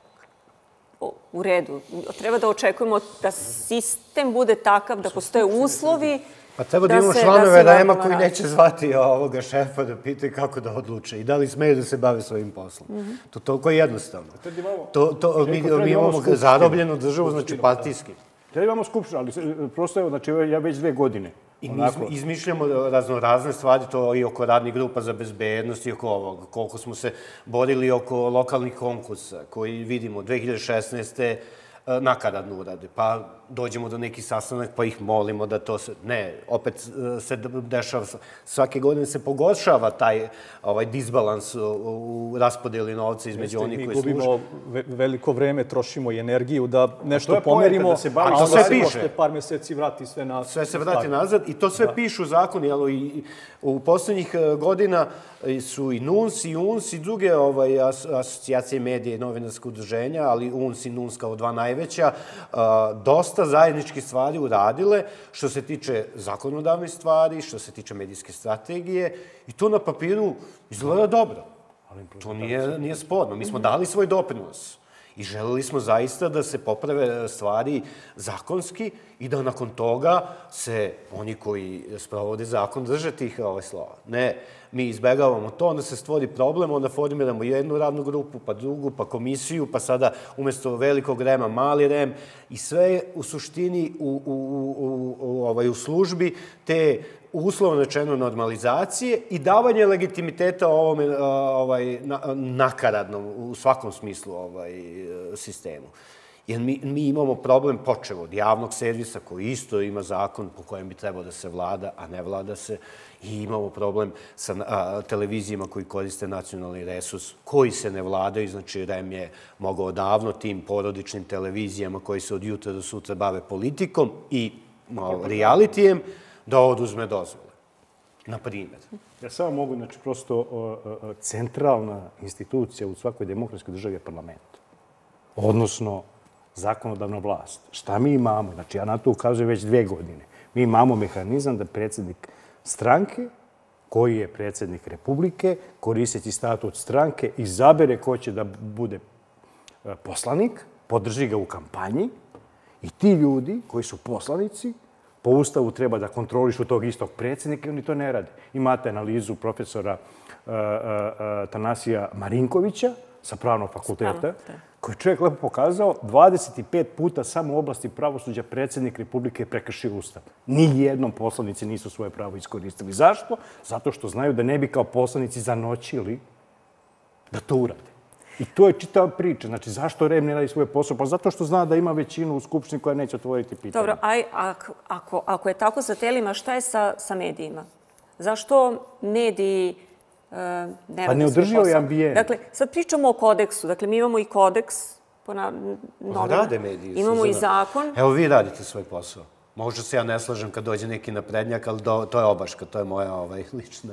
U redu. Treba da očekujemo da sistem bude takav, da postoje uslovi. Pa treba da, da imamo članove REM-a koji neće zvati ovoga šefa da pitaju kako da odluče i da li smeju da se bave svojim poslom. Mm -hmm. To toliko je jednostavno. To, to, mi, mi imamo zarobljenu državu, znači partijski. Treba imamo skupštinu, ali prosto evo, znači ja već dve godine. I mi izmišljamo raznorazne stvari, to i oko radnih grupa za bezbednost i oko ovoga. Koliko smo se borili oko lokalnih konkursa koji vidimo dve hiljade šesnaeste nakaradno urade. Pa dođemo do nekih sastanak pa ih molimo da to se... Ne, opet se dešava... Svake godine se pogoršava taj ovaj, disbalans u raspodijeli novca između onih koji služe. Mi gubimo veliko vreme, trošimo i energiju da nešto pomerimo, da se bavi, a onda se posle par meseci vrati sve nazad. Sve se vrati nazad i to sve pišu zakoni. I u poslednjih godina su i N U N S i U N S i druge ovaj, asocijacije medije i novinarske udruženja, ali U N S i N U N S kao dva najveća, dosta zajedničke stvari uradile što se tiče zakonodavnih stvari, što se tiče medijske strategije i to na papiru izgleda dobro. To nije, nije sporno. Mi smo dali svoj doprinos i želeli smo zaista da se poprave stvari zakonski i da nakon toga se oni koji sprovode zakon drže tih ove slova. Ne, mi izbegavamo to, onda se stvori problem, onda formiramo jednu radnu grupu, pa drugu, pa komisiju, pa sada umjesto velikog REM-a mali REM i sve u suštini u, u, u, u, ovaj, u službi te uslovno rečeno normalizacije i davanje legitimiteta ovome ovaj, nakaradnom u svakom smislu ovaj, sistemu. Jer mi, mi imamo problem počevo od javnog servisa koji isto ima zakon po kojem bi trebao da se vlada, a ne vlada se. I imamo problem sa a, televizijama koji koriste nacionalni resurs, koji se ne vladaju. Znači, REM je mogao davno tim porodičnim televizijama koji se od jutra do sutra bave politikom i realitijem da oduzme dozvole. Na primjer. Ja samo mogu, znači, prosto centralna institucija u svakoj demokratskoj državi je parlament. Odnosno, zakonodavna vlast. Šta mi imamo? Znači, ja na to ukazujem već dve godine. Mi imamo mehanizam da predsjednik stranke, koji je predsjednik Republike, koristeći statut stranke, izabere ko će da bude poslanik, podrži ga u kampanji i ti ljudi koji su poslanici po Ustavu treba da kontrolišu tog istog predsjednika i oni to ne rade. Imate analizu profesora uh, uh, Tanasija Marinkovića sa Pravnog fakulteta, koji je čovjek lepo pokazao dvadeset pet puta samo u oblasti pravosuđa predsjednik Republike je prekršio Ustav. Nijednom poslanici nisu svoje pravo iskoristili. Zašto? Zato što znaju da ne bi kao poslanici zanoćili da to urade. I to je čitava priča. Znači, zašto R E M ne radi svoj posao? Pa zato što zna da ima većinu u Skupštini koja neće otvoriti pitanje. Dobro, aj, ako, ako, ako je tako sa telima, šta je sa, sa medijima? Zašto mediji uh, ne rade pa ne održio je ambijent. Dakle, sad pričamo o kodeksu. Dakle, mi imamo i kodeks po na, novima. Rade mediji. Imamo Suzana. I zakon. Evo, vi radite svoj posao. Možda se ja ne slažem kad dođe neki naprednjak, ali do, to je obaška, to je moja ovaj, lična.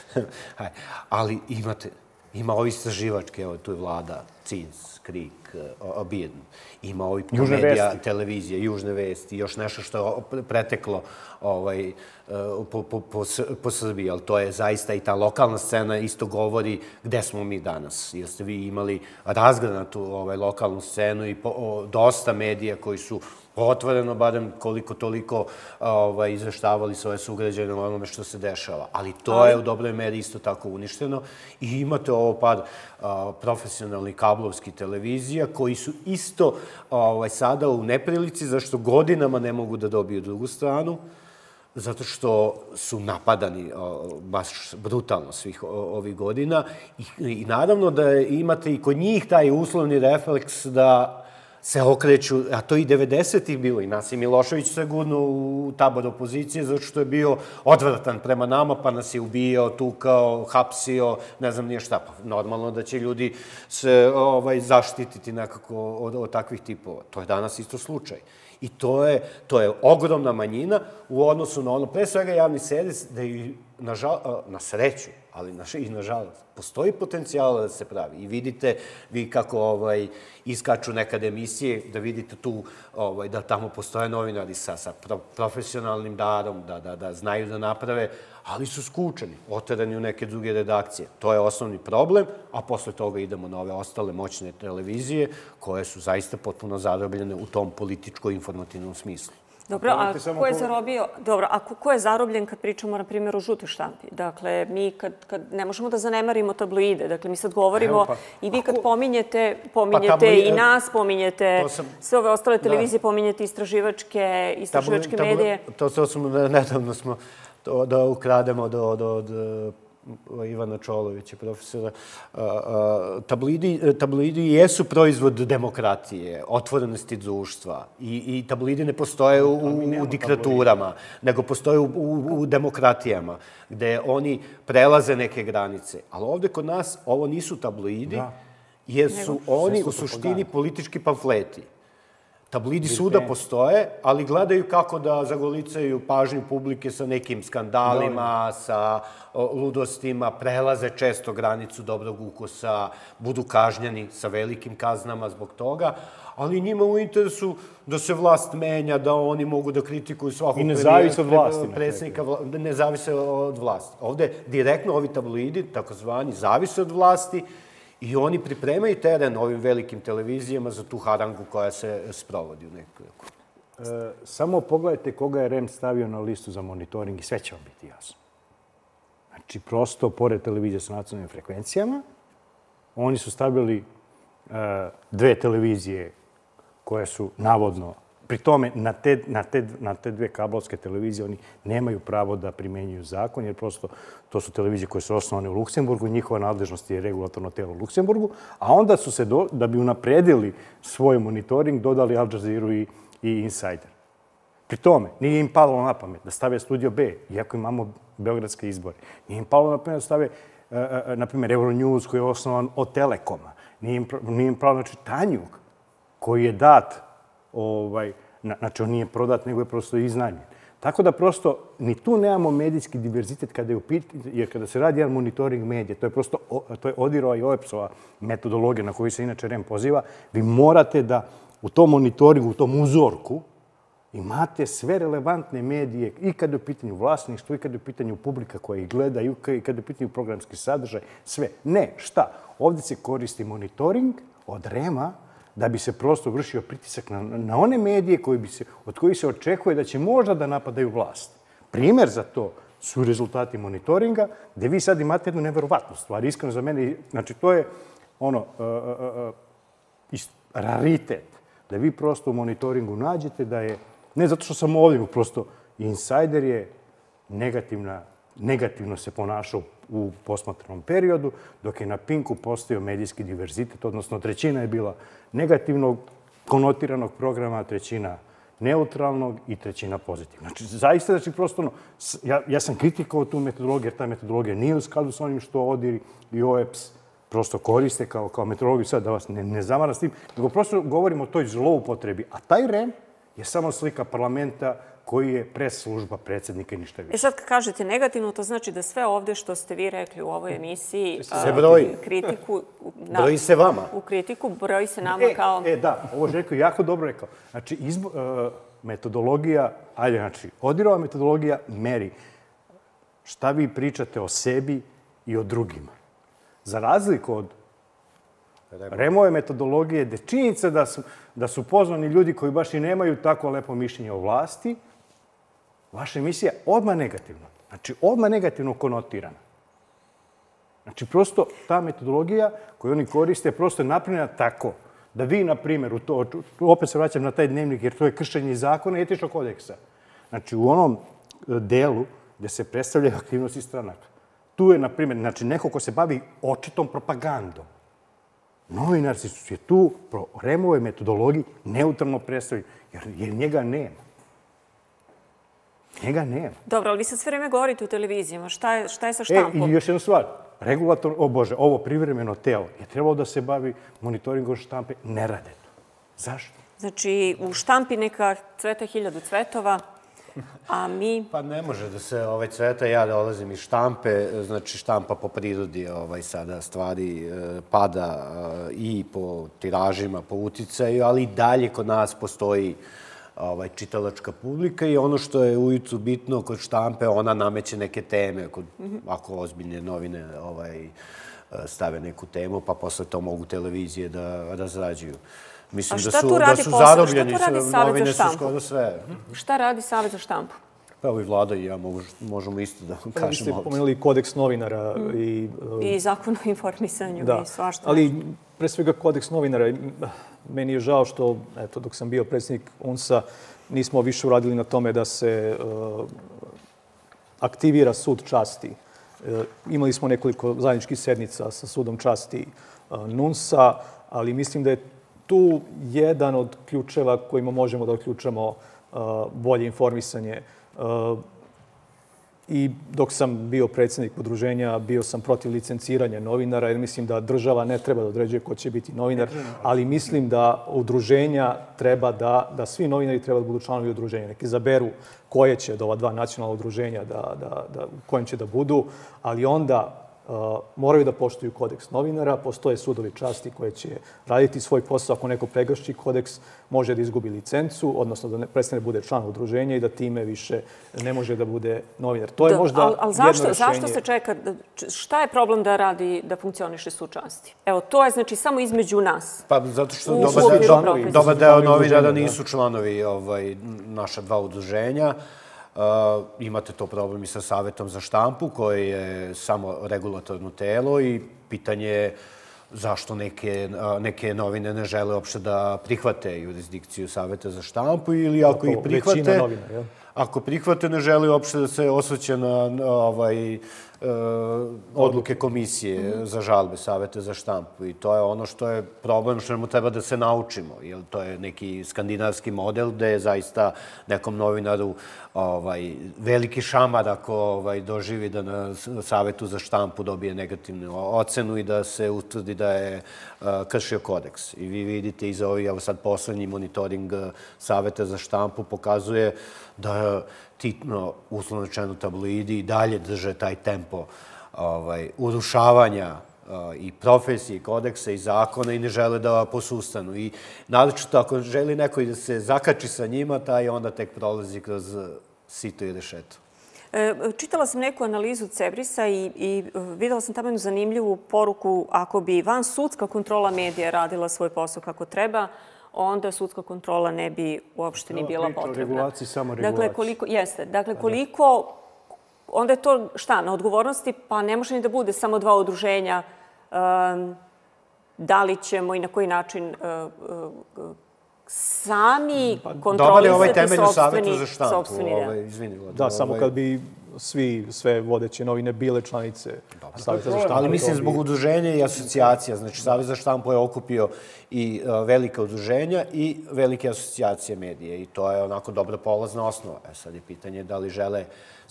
Ali imate... Ima ovi istraživački, evo tu je Vlada, C I N S, Krik, Obiden. Ima ovi medija, televizije, Južne vesti, još nešto što je preteklo ovaj, po, po, po, po Srbiji. Ali to je zaista i ta lokalna scena isto govori gde smo mi danas. Jer ste vi imali razgranatu ovaj, lokalnu scenu i po, o, dosta medija koji su otvoreno, barem koliko toliko ovaj, izveštavali svoje sugrađane o onome što se dešava. Ali to je u dobroj meri isto tako uništeno. I imate ovo par a, profesionalnih kablovskih televizija koji su isto ovaj, sada u neprilici zašto godinama ne mogu da dobiju drugu stranu, zato što su napadani o, baš brutalno svih o, ovih godina. I, I naravno da imate i kod njih taj uslovni refleks da se okreću, a to i devedesetih bilo, i Nasim Milošević se gurno u tabor opozicije, zato što je bio odvratan prema nama, pa nas je ubijao, tukao, hapsio, ne znam nije šta. Pa normalno da će ljudi se ovaj, zaštititi nekako od, od takvih tipova. To je danas isto slučaj. I to je, to je ogromna manjina u odnosu na ono, pre svega javni servis, da i na, žal, na sreću, ali na, i nažalost, postoji potencijal da se pravi. I vidite vi kako ovaj, iskaču nekad emisije, da vidite tu ovaj, da tamo postoje novinari sa, sa pro, profesionalnim darom, da, da, da znaju da naprave, ali su skučeni, oterani u neke druge redakcije. To je osnovni problem, a posle toga idemo na ove ostale moćne televizije koje su zaista potpuno zarobljene u tom političko-informativnom smislu. Dobro, a ko je zarobio? Dobro, a ko je zarobljen kad pričamo, na primjer, o žutoj štampi? Dakle, mi kad, kad ne možemo da zanemarimo tabloide, dakle, mi sad govorimo pa, i vi kad pominjete, pominjete pa, tabloid, i nas, pominjete sam, sve ove ostale televizije, da. Pominjete istraživačke, istraživačke tabloid, medije. To, to smo, nedavno smo to, da ukrademo do, od, od Ivana Čolovića, profesora. Tabloidi, tabloidi jesu proizvod demokratije, otvorenosti društva i, i tabloidi ne postoje u, u diktaturama, tabloidi. Nego postoje u, u, u demokratijama, gde oni prelaze neke granice. Ali ovde kod nas ovo nisu tabloidi, da. Jer su nego. Oni u suštini politički pamfleti. Tabloidi svuda postoje, ali gledaju kako da zagolicaju pažnju publike sa nekim skandalima, sa ludostima, prelaze često granicu dobrog ukusa, budu kažnjeni sa velikim kaznama zbog toga, ali njima u interesu da se vlast menja, da oni mogu da kritikuju svakog i ne zavise od vlasti, predsjednika, ne zavise od vlasti. Ovde direktno ovi tabloidi, takozvani, zavise od vlasti, i oni pripremaju teren ovim velikim televizijama za tu harangu koja se sprovodi u nekoliko. E, samo pogledajte koga je R E M stavio na listu za monitoring i sve će vam biti jasno. Znači, prosto, pored televizije sa nacionalnim frekvencijama, oni su stavili e, dve televizije koje su navodno, pri tome na te, na, te, na te dve kablovske televizije oni nemaju pravo da primenjuju zakon, jer prosto to su televizije koje su osnovane u Luksemburgu, njihova nadležnost je regulatorno telo u Luksemburgu, a onda su se, do, da bi unapredili svoj monitoring, dodali Al Jazeera i, i Insider. Pri tome, nije im palo na pamet da stave Studio B, iako imamo beogradske izbore. Nije im palo na pamet da stave, uh, uh, na primjer, Euronews koji je osnovan od Telekoma. Nije im, nije im palo, znači, Tanjug koji je dat, ovaj, na, znači, on nije prodat, nego je prosto iznajmljen. Tako da prosto ni tu nemamo medijski diverzitet kada je upit, jer kada se radi jedan monitoring medija, to je prosto to je Odirova i O E P S-ova metodologija na koju se inače R E M poziva, vi morate da u tom monitoringu, u tom uzorku, imate sve relevantne medije i kada je u pitanju vlasništvo, i kada je u pitanju publika koja ih gleda, i kada je u pitanju programski sadržaj, sve. Ne, šta? Ovdje se koristi monitoring od REM-a da bi se prosto vršio pritisak na, na one medije koji bi se, od kojih se očekuje da će možda da napadaju vlast. Primjer za to su rezultati monitoringa, gdje vi sad imate jednu neverovatnu stvar. Iskreno za mene, znači to je ono, uh, uh, uh, raritet, da vi prosto u monitoringu nađete da je, ne zato što sam ovdje, prosto insajder je negativna, negativno se ponašao u posmatranom periodu, dok je na Pinku postojao medijski diverzitet, odnosno trećina je bila negativnog konotiranog programa, trećina neutralnog i trećina pozitivnog. Znači, zaista, znači, prosto, ono, ja, ja sam kritikovao tu metodologiju, jer ta metodologija nije u skladu s onim što ODIR i O E P S prosto koriste kao, kao metodologiju, sad da vas ne, ne zamara s tim, nego prosto govorimo o toj zloupotrebi. A taj REM je samo slika parlamenta koji je pres služba predsjednika i ništa više. E sad kad kažete negativno, to znači da sve ovdje što ste vi rekli u ovoj emisiji, se broji. Kritiku, na, broji se vama. U kritiku broji se nama e, kao... E, da, ovo je Željko jako dobro rekao. Znači, izbo, uh, metodologija, ajde, znači, ODIR-ova metodologija meri šta vi pričate o sebi i o drugima. Za razliku od REM-ove metodologije, gde činjenica da su, da su pozvani ljudi koji baš i nemaju tako lepo mišljenje o vlasti, vaša emisija je odmah negativna. Znači, odmah negativno konotirana. Znači, prosto ta metodologija koju oni koriste je prosto napravljena tako da vi, na primjer, u to, opet se vraćam na taj dnevnik, jer to je kršenje zakona i etičnog kodeksa. Znači, u onom delu gde se predstavljaju aktivnosti stranaka, tu je, na primjer, znači, neko ko se bavi očitom propagandom. Novinarci su je tu pro REM-ovoj metodologiji neutralno predstavljaju, jer, jer njega nema. Njega nema. Dobro, ali vi sad sve vreme govorite u televizijama. Šta je, šta je sa štampom? E, i još jedna stvar. Regulator, o Bože, ovo privremeno telo je trebalo da se bavi monitoringom štampe. Ne rade to. Zašto? Znači, u štampi neka cveta hiljadu cvetova, a mi... Pa ne može da se ovaj cveta, ja dolazim iz štampe, znači štampa po prirodi ovaj, sada stvari pada i po tiražima, po uticaju, ali i dalje kod nas postoji ovaj, čitalačka publika i ono što je ujutru bitno kod štampe, ona nameće neke teme, kod, ako ozbiljne novine ovaj, stave neku temu, pa posle to mogu televizije da razrađuju. Mislim da su, da su zarobljeni, novine su skoro sve. Šta radi Savjet za štampu? Pa evo i Vlada i ja možemo isto da kažemo. Vi ste pomenuli kodeks novinara i... I zakon o informisanju i svašta. Ali pre svega kodeks novinara. Meni je žao što, eto, dok sam bio predsjednik U N S-a, nismo više uradili na tome da se aktivira sud časti. Imali smo nekoliko zajedničkih sednica sa sudom časti N U N S-a, ali mislim da je tu jedan od ključeva kojima možemo da otključamo bolje informisanje. I dok sam bio predsjednik udruženja, bio sam protiv licenciranja novinara, jer mislim da država ne treba da određuje ko će biti novinar, ali mislim da udruženja treba da, da svi novinari treba da budu članovi udruženja. Neki izaberu koje će od ova dva nacionalna udruženja da, da, da, kojim će da budu, ali onda Uh, moraju da poštuju kodeks novinara, postoje sudovi časti koje će raditi svoj posao. Ako neko prekrši kodeks, može da izgubi licencu, odnosno da ne prestane bude član udruženja i da time više ne može da bude novinar. To je možda ali, ali jedno zašto, rešenje. Zašto se čeka? Šta je problem da radi, da funkcioniše sud časti? Evo, to je znači samo između nas. Pa zato što dobar deo, dobar deo novinara nisu članovi ovaj, naša dva udruženja. Uh, imate to problem i sa Savjetom za štampu, koji je samo regulatorno telo i pitanje je zašto neke, neke novine ne žele uopšte da prihvate jurisdikciju Savjeta za štampu ili ako ih prihvate, novina, ako prihvate ne žele uopšte da se osvrće na, na ovaj, odluke komisije za žalbe Savjeta za štampu. I to je ono što je problem što mu treba da se naučimo. Jer to je neki skandinavski model gde je zaista nekom novinaru ovaj, veliki šamar ako ovaj, doživi da na Savjetu za štampu dobije negativnu ocenu i da se utvrdi da je uh, kršio kodeks. I vi vidite iz ovih, evo sad poslednji monitoring Savjeta za štampu pokazuje da ti, no, uslovno rečeno, tabloidi i dalje drže taj tempo ovaj, urušavanja i profesije, i kodeksa, i zakona i ne žele da posustanu. I naročito ako želi neko i da se zakači sa njima, taj onda tek prolazi kroz sito i rešeto. Čitala sam neku analizu Cebrisa i videla sam tamo jednu zanimljivu poruku. Ako bi van sudska kontrola medija radila svoj posao kako treba, onda sudska kontrola ne bi uopšte ni bila potrebna. Regulaciji, samo regulaciji. Dakle, koliko, jeste. Dakle, koliko, onda je to šta, na odgovornosti, pa ne može ni da bude samo dva udruženja. Da li ćemo i na koji način sami kontrolisati sopstveni rad? Da, samo kad bi svi, sve vodeće novine bile članice Saveza za štampu. Ali mislim, zbog udruženja i asocijacija. Znači, Savez za štampu je okupio i velika udruženja i velike asocijacije medije. I to je onako dobra polazna osnova. E sad je pitanje da li žele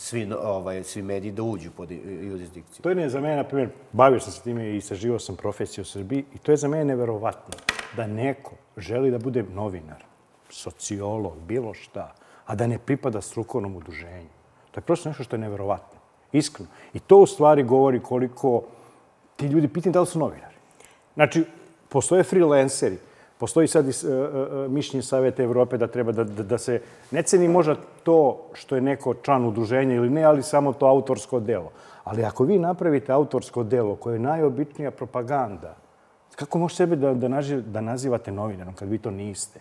svi mediji da uđu pod jurisdikciju. To je za mene, na primjer, bavio sam se time i istraživao sam profesiju u Srbiji i to je za mene neverovatno da neko želi da bude novinar, sociolog, bilo šta, a da ne pripada strukovnom udruženju. To je prosto nešto što je neverovatno. Iskreno. I to u stvari govori koliko ti ljudi pitaju da li su novinari. Znači, postoje freelanceri, postoji sad i mišljenje Saveta Evrope da treba da se ne ceni možda to što je neko član udruženja ili ne, ali samo to autorsko delo. Ali ako vi napravite autorsko delo koje je najobičnija propaganda, kako možete sebe da nazivate novinarom kad vi to niste?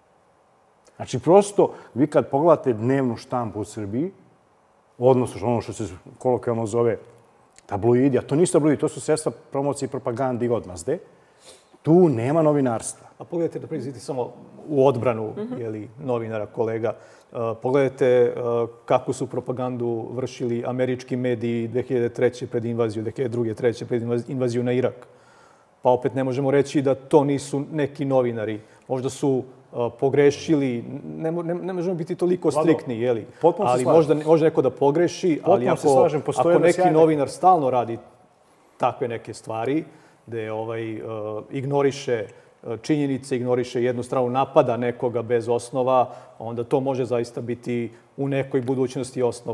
Znači, prosto, vi kad pogledate dnevnu štampu u Srbiji, odnosno ono što se kolokvijalno zove tabloidi, a to nisu tabloidi, to su sredstva promocije i propagande i odmazde, tu nema novinarstva. A pogledajte, da prizviti samo u odbranu novinara, kolega, pogledajte kakvu su propagandu vršili američki mediji dve hiljade treće pred invaziju, dve hiljade druge, treće pred invaziju na Irak. Pa opet ne možemo reći da to nisu neki novinari. Možda su pogrešili, ne možemo biti toliko striktni, jeli? Ali može neko da pogreši, ali ako neki novinar stalno radi takve neke stvari, gde ignoriše činjenice, ignoriše jednu stranu, napada nekoga bez osnova, onda to može zaista biti u nekoj budućnosti osnov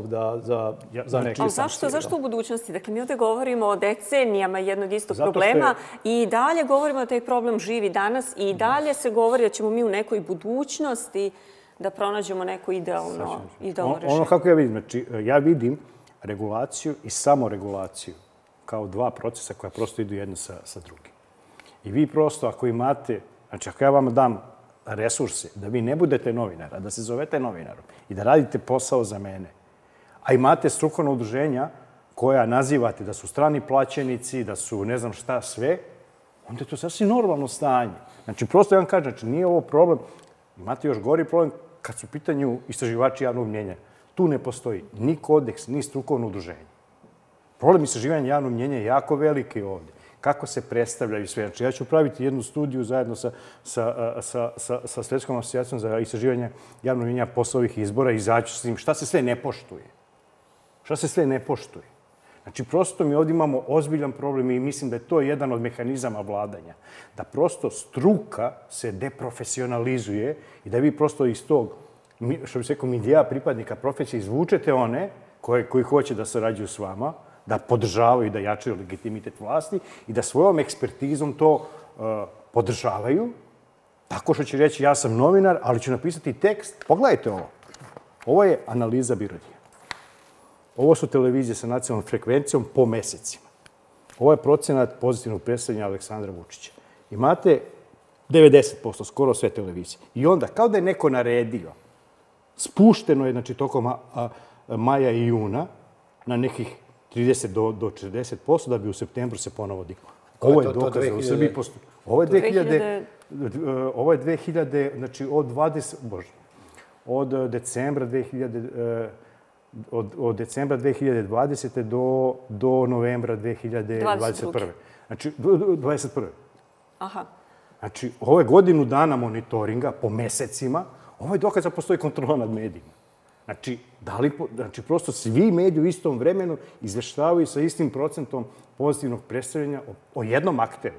za neke sankcije. Zašto u budućnosti? Dakle, mi ovdje govorimo o decenijama jednog istog problema i dalje govorimo da taj problem živi danas i dalje se govori da ćemo mi u nekoj budućnosti da pronađemo neko idealno rešenje. Ono kako ja vidim, znači ja vidim regulaciju i samoregulaciju kao dva procesa koja prosto idu jedno sa drugim. I vi prosto, ako imate, znači ako ja vam dam resurse da vi ne budete novinara, da se zovete novinarom i da radite posao za mene, a imate strukovna udruženja koja nazivate da su strani plaćenici, da su ne znam šta sve, onda je to sasvim normalno stanje. Znači, prosto ja vam kažem, znači nije ovo problem, imate još gori problem kad su u pitanju istraživači javnog mnjenja. Tu ne postoji ni kodeks, ni strukovno udruženje. Problem istraživanja javnog mnjenja je jako veliki ovdje. Kako se predstavljaju sve. Znači, ja ću praviti jednu studiju zajedno sa Svetskom asocijacijom za istraživanje javnog mnjenja posle ovih izbora i izaći s tim šta se sve ne poštuje. Šta se sve ne poštuje. Znači, prosto mi ovdje imamo ozbiljan problem i mislim da je to jedan od mehanizama vladanja. Da prosto struka se deprofesionalizuje i da vi prosto iz tog, što bi se rekao, milija pripadnika profesije izvučete one koji hoće da sarađuju s vama, da podržavaju i da jačaju legitimitet vlasti i da svojom ekspertizom to podržavaju, tako što će reći ja sam novinar, ali ću napisati tekst. Pogledajte ovo. Ovo je analiza BIRODI. Ovo su televizije sa nacionalnom frekvencijom po mesecima. Ovo je procenat pozitivnog predstavljanja Aleksandra Vučića. Imate devedeset posto, skoro sve televizije. I onda, kao da je neko naredio, spušteno je, znači, tokom maja i juna na nekih trideset do četrdeset posto da bi u septembru se ponovo diglo. Ovo je dokaz da u Srbiji postoji. Ovo je dve hiljade... Ovo je dve hiljade... Znači, od dvadeset... Bože. Od decembra dve hiljade... Od decembra dve hiljade dvadesete do novembra dve hiljade dvadeset prve. Znači, dvadeset prve. Aha. Znači, ovo je godinu dana monitoringa po mesecima. Ovo je dokaz da postoji kontrola nad medijima. Znači, znači, prosto svi mediji u istom vremenu izveštavaju sa istim procentom pozitivnog predstavljanja o jednom akteru.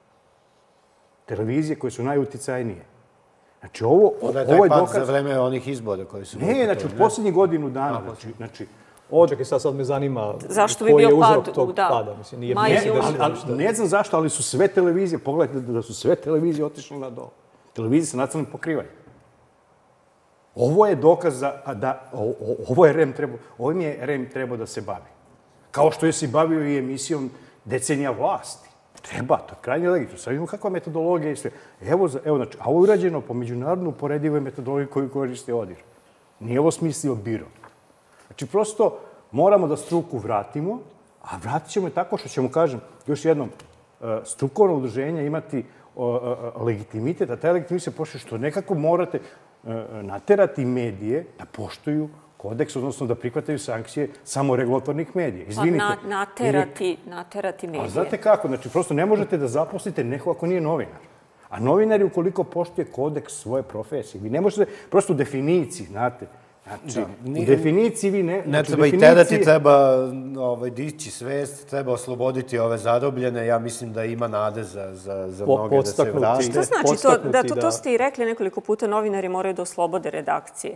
Televizije koje su najuticajnije. Znači, ovo je dokaz... Onda je taj pad za vreme onih izbora koji su... Ne, znači, u posljednjih godinu dana. Znači, od... Čekaj, sad, sad me zanima zašto bi koji je bio uzrok pad, tog da. pada. Mislim, nije Maj, nije se jun. desilo Ali, ništa. ali, ne znam zašto, ali su sve televizije, pogledajte da su sve televizije otišle na dole. Televizije sa nacionalnim pokrivanjem. Ovo je dokaz da, da o, o, ovo je R E M trebao, ovim je R E M trebao da se bavi. Kao što je se bavio i emisijom Decenija vlasti. Treba, to je krajnje legitimno. Sad vidimo kakva metodologija i sve. Evo, evo znači, a ovo je urađeno po međunarodno uporedivoj metodologiji koju koriste ODIR. Nije ovo smislio biro. Znači, prosto moramo da struku vratimo, a vratit ćemo je tako što ćemo, kažem, još jednom, strukovno udruženje imati legitimitet, a taj legitimitet se poštuje što nekako morate naterati medije da poštuju kodeks, odnosno da prihvataju sankcije samo regulatornih medija. Izvinite. Na, naterati, naterati medije. A znate kako? Znači, prosto ne možete da zaposlite nekog ako nije novinar. A novinari, ukoliko poštuje kodeks svoje profesije, vi ne možete, prosto u definiciji, znate, znači, u definiciji vi ne... Ne treba i terati, treba dići svest, treba osloboditi ove zarobljene. Ja mislim da ima nade za mnoge da se vrati. Što znači to? Da, to, to ste i rekli nekoliko puta, novinari moraju da oslobode redakcije.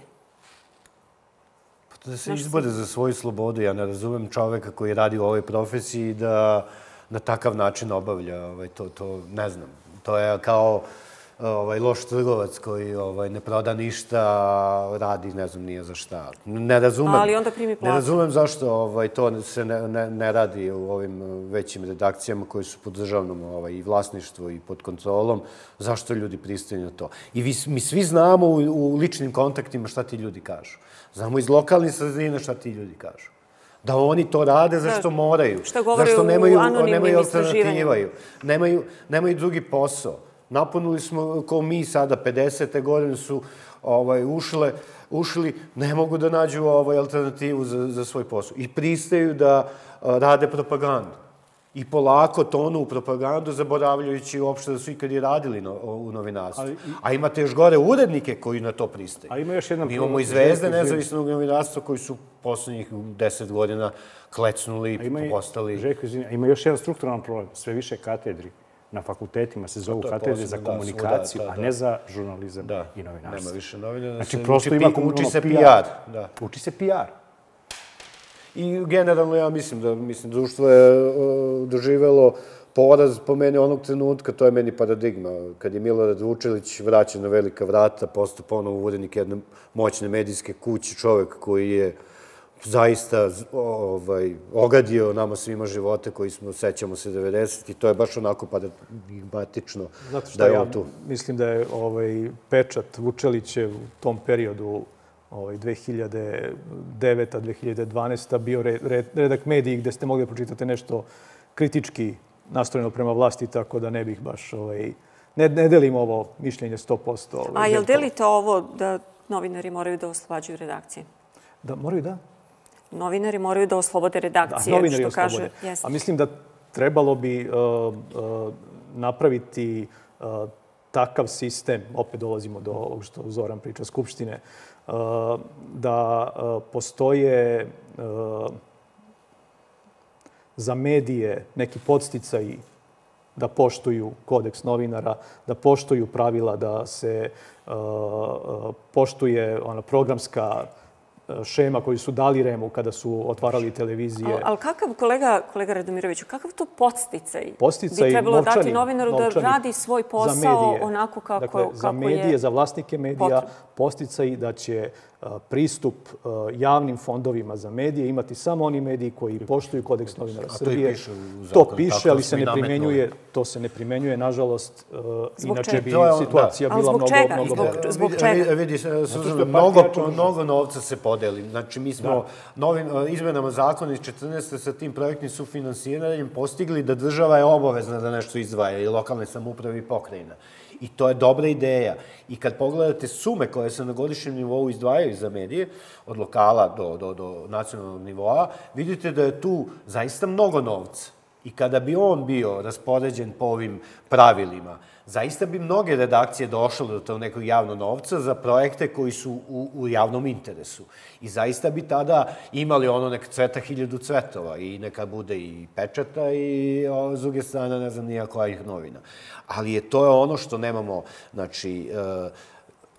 Da se izbore za svoju slobodu. Ja ne razumem čoveka koji radi u ovoj profesiji da na takav način obavlja. To ne znam. To je kao loš trgovac koji ne proda ništa, radi ne znam nije za šta. Ne razumem. Ali onda primi plaću. Ne razumem zašto to se ne radi u ovim većim redakcijama koji su pod državnom i vlasništvu i pod kontrolom. Zašto ljudi pristaju na to? I mi svi znamo u ličnim kontaktima šta ti ljudi kažu. Znamo iz lokalnih sredina šta ti ljudi kažu. Da oni to rade zašto moraju. Šta govore u anonimnim istraživanjima. Nemaju drugi posao. Napunili smo, kao mi sada, pedesete godine su ušli, ne mogu da nađu alternativu za svoj posao. I pristaju da rade propagandu. I polako tonu u propagandu, zaboravljajući uopšte da su ikad i radili u novinarstvu. A imate još gore urednike koji na to pristaju. A ima još jedan problem. Imamo i zvezde nezavisnog novinarstva koji su poslednjih deset godina klecnuli i postali... Željko, izvini, ima još jedan strukturalan problem. Sve više katedri na fakultetima se zovu katedre za komunikaciju, a ne za žurnalizam i novinarstvo. Nema više novinara. Znači, prosto ima uči se P R. Uči se P R. I generalno ja mislim da društvo je doživelo poraz po meni onog trenutka, to je meni paradigma. Kad je Milorad Vučelić vraćan na velika vrata, postao ponovo urednik jedne moćne medijske kuće, čovek koji je zaista ogadio nama svima živote koji smo, sećamo se devedesetih i to je baš onako paradigmatično da je on tu. Mislim da je pečat Vučelićev u tom periodu dve hiljade deveta do dve hiljade dvanaeste. bio redak mediji gde ste mogli da pročitate nešto kritički nastrojeno prema vlasti, tako da ne bih baš... Ne delim ovo mišljenje sto posto. A jel delite ovo da novinari moraju da oslobađaju redakcije? Da, moraju da. Novinari moraju da oslobode redakcije. Da, novinari oslobode. A mislim da trebalo bi napraviti takav sistem, opet dolazimo do ovog što Zoran priča, Skupštine, da postoje za medije neki podsticaji da poštuju kodeks novinara, da poštuju pravila, da se poštuje programska šema koju su dali R E M-u kada su otvarali televizije. Ali kakav, kolega Radomiroviću, kakav to podsticaj bi trebalo dati novinaru da radi svoj posao onako kako je? Za medije, za vlasnike medija, podsticaj da će pristup javnim fondovima za medije imati samo oni mediji koji poštuju kodeks novinara Srbije. To piše, ali se ne primenjuje. To se ne primenjuje, nažalost. Inače bi situacija bila mnogo, mnogo bolja. Zbog čega? Vidi, mnogo novca se podeli. Znači, mi smo izmenama zakona iz četrnaeste sa tim projektnim sufinansiranjem postigli da država je obavezna da nešto izdvaja i lokalne samouprave i pokrajina. I to je dobra ideja. I kad pogledate sume koje se na godišnjem nivou izdvajaju za medije, od lokala do nacionalnog nivoa, vidite da je tu zaista mnogo novca. I kada bi on bio raspoređen po ovim pravilima, zaista bi mnoge redakcije došle do tog nekog javnog novca za projekte koji su u javnom interesu. I zaista bi tada imali ono neka cveta hiljadu cvetova i neka bude i pečata i s druge strane ne znam nijako kojih novina. Ali to je ono što nemamo, znači,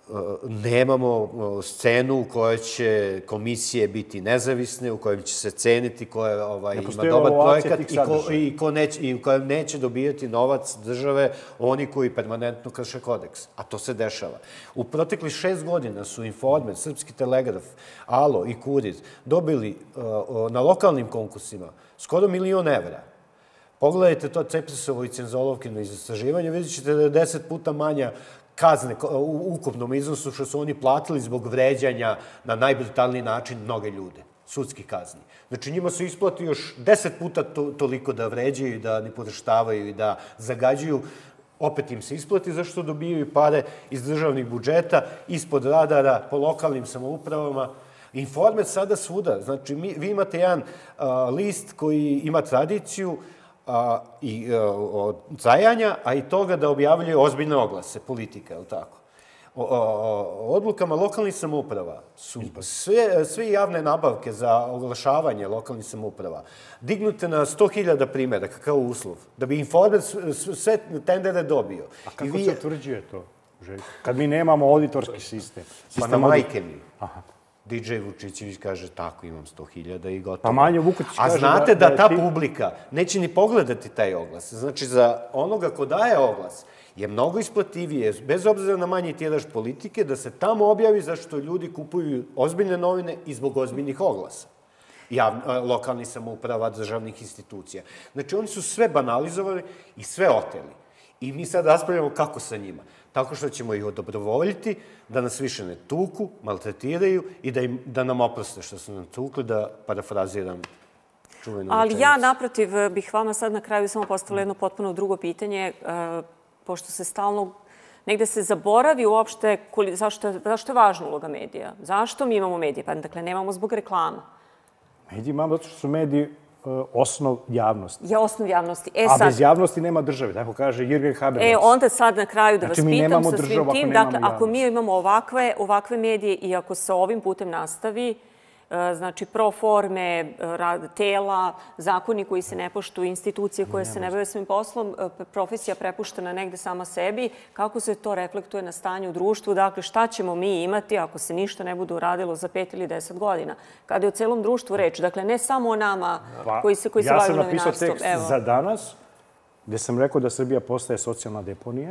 nemamo scenu u kojoj će komisije biti nezavisne, u kojem će se ceniti ko je, ovaj, ima dobar projekat i, ko, i, ko neće, i u kojem neće dobijati novac države oni koji permanentno krše kodeks. A to se dešava. U proteklih šest godina su Informer, Srpski telegraf, Alo i Kurir dobili uh, na lokalnim konkursima skoro milion evra. Pogledajte to Cepresovo i Cenzolovkino istraživanje, vidjet ćete da je deset puta manja kazne u ukupnom iznosu što su oni platili zbog vređanja na najbrutalniji način mnoge ljude, sudskih kazni. Znači njima su isplati još deset puta to, toliko da vređaju i da nipodaštavaju i da zagađuju. Opet im se isplati zašto dobijaju pare iz državnih budžeta, ispod radara, po lokalnim samoupravama. Informer sada svuda. Znači mi, vi imate jedan a, list koji ima tradiciju A, i a, od trajanja, a i toga da objavljaju ozbiljne oglase, politika, je li tako? O, o, o, odlukama lokalnih samouprava su sve, sve javne nabavke za oglašavanje lokalnih samouprava dignute na sto hiljada primjeraka kao uslov, da bi Informer sve tendere dobio. A kako vi... se utvrđuje to, Željko? Kad mi nemamo auditorski sistem? Pa na majke mi. Aha. D J Vučićević kaže tako, imam sto hiljada i gotovo. Pa Manjo Vukotić kaže A znate da, da, da ta publika neće ni pogledati taj oglas. Znači, za onoga ko daje oglas je mnogo isplativije, bez obzira na manji tiraž politike, da se tamo objavi zašto ljudi kupuju ozbiljne novine i zbog ozbiljnih oglasa. Jav, lokalnih samouprava, državnih institucija. Znači, oni su sve banalizovali i sve oteli. I mi sad raspravljamo kako sa njima. Tako što ćemo ih odobrovoljiti, da nas više ne tuku, maltretiraju i da, im, da nam oproste što su nam tukli, da parafraziram čuvenu Ali rečenicu. Ja, naprotiv, bih vama sad na kraju samo postavila jedno potpuno drugo pitanje, uh, pošto se stalno negde se zaboravi uopšte koli, zašto, zašto je važna uloga medija. Zašto mi imamo medije? Pa dakle, nemamo zbog reklama. Mediji imamo zato što su mediji osnov javnosti. Je osnov javnosti. E, A sad, bez javnosti nema države, tako kaže Jürgen Habermas. E, onda sad na kraju da znači, vas pitam sa državu, svim tim. ako Dakle, ako mi imamo ovakve, ovakve medije i ako se ovim putem nastavi, znači pro forme, rad tela, zakoni koji se ne poštuju, institucije koje se ne bave svojim poslom, profesija prepuštena negde sama sebi, kako se to reflektuje na stanje u društvu? Dakle, šta ćemo mi imati ako se ništa ne bude uradilo za pet ili deset godina? Kada je o celom društvu reč, dakle, ne samo o nama pa, koji se, koji se bavimo novinarstvom. Ja sam napisao tekst za danas, gde sam rekao da Srbija postaje socijalna deponija,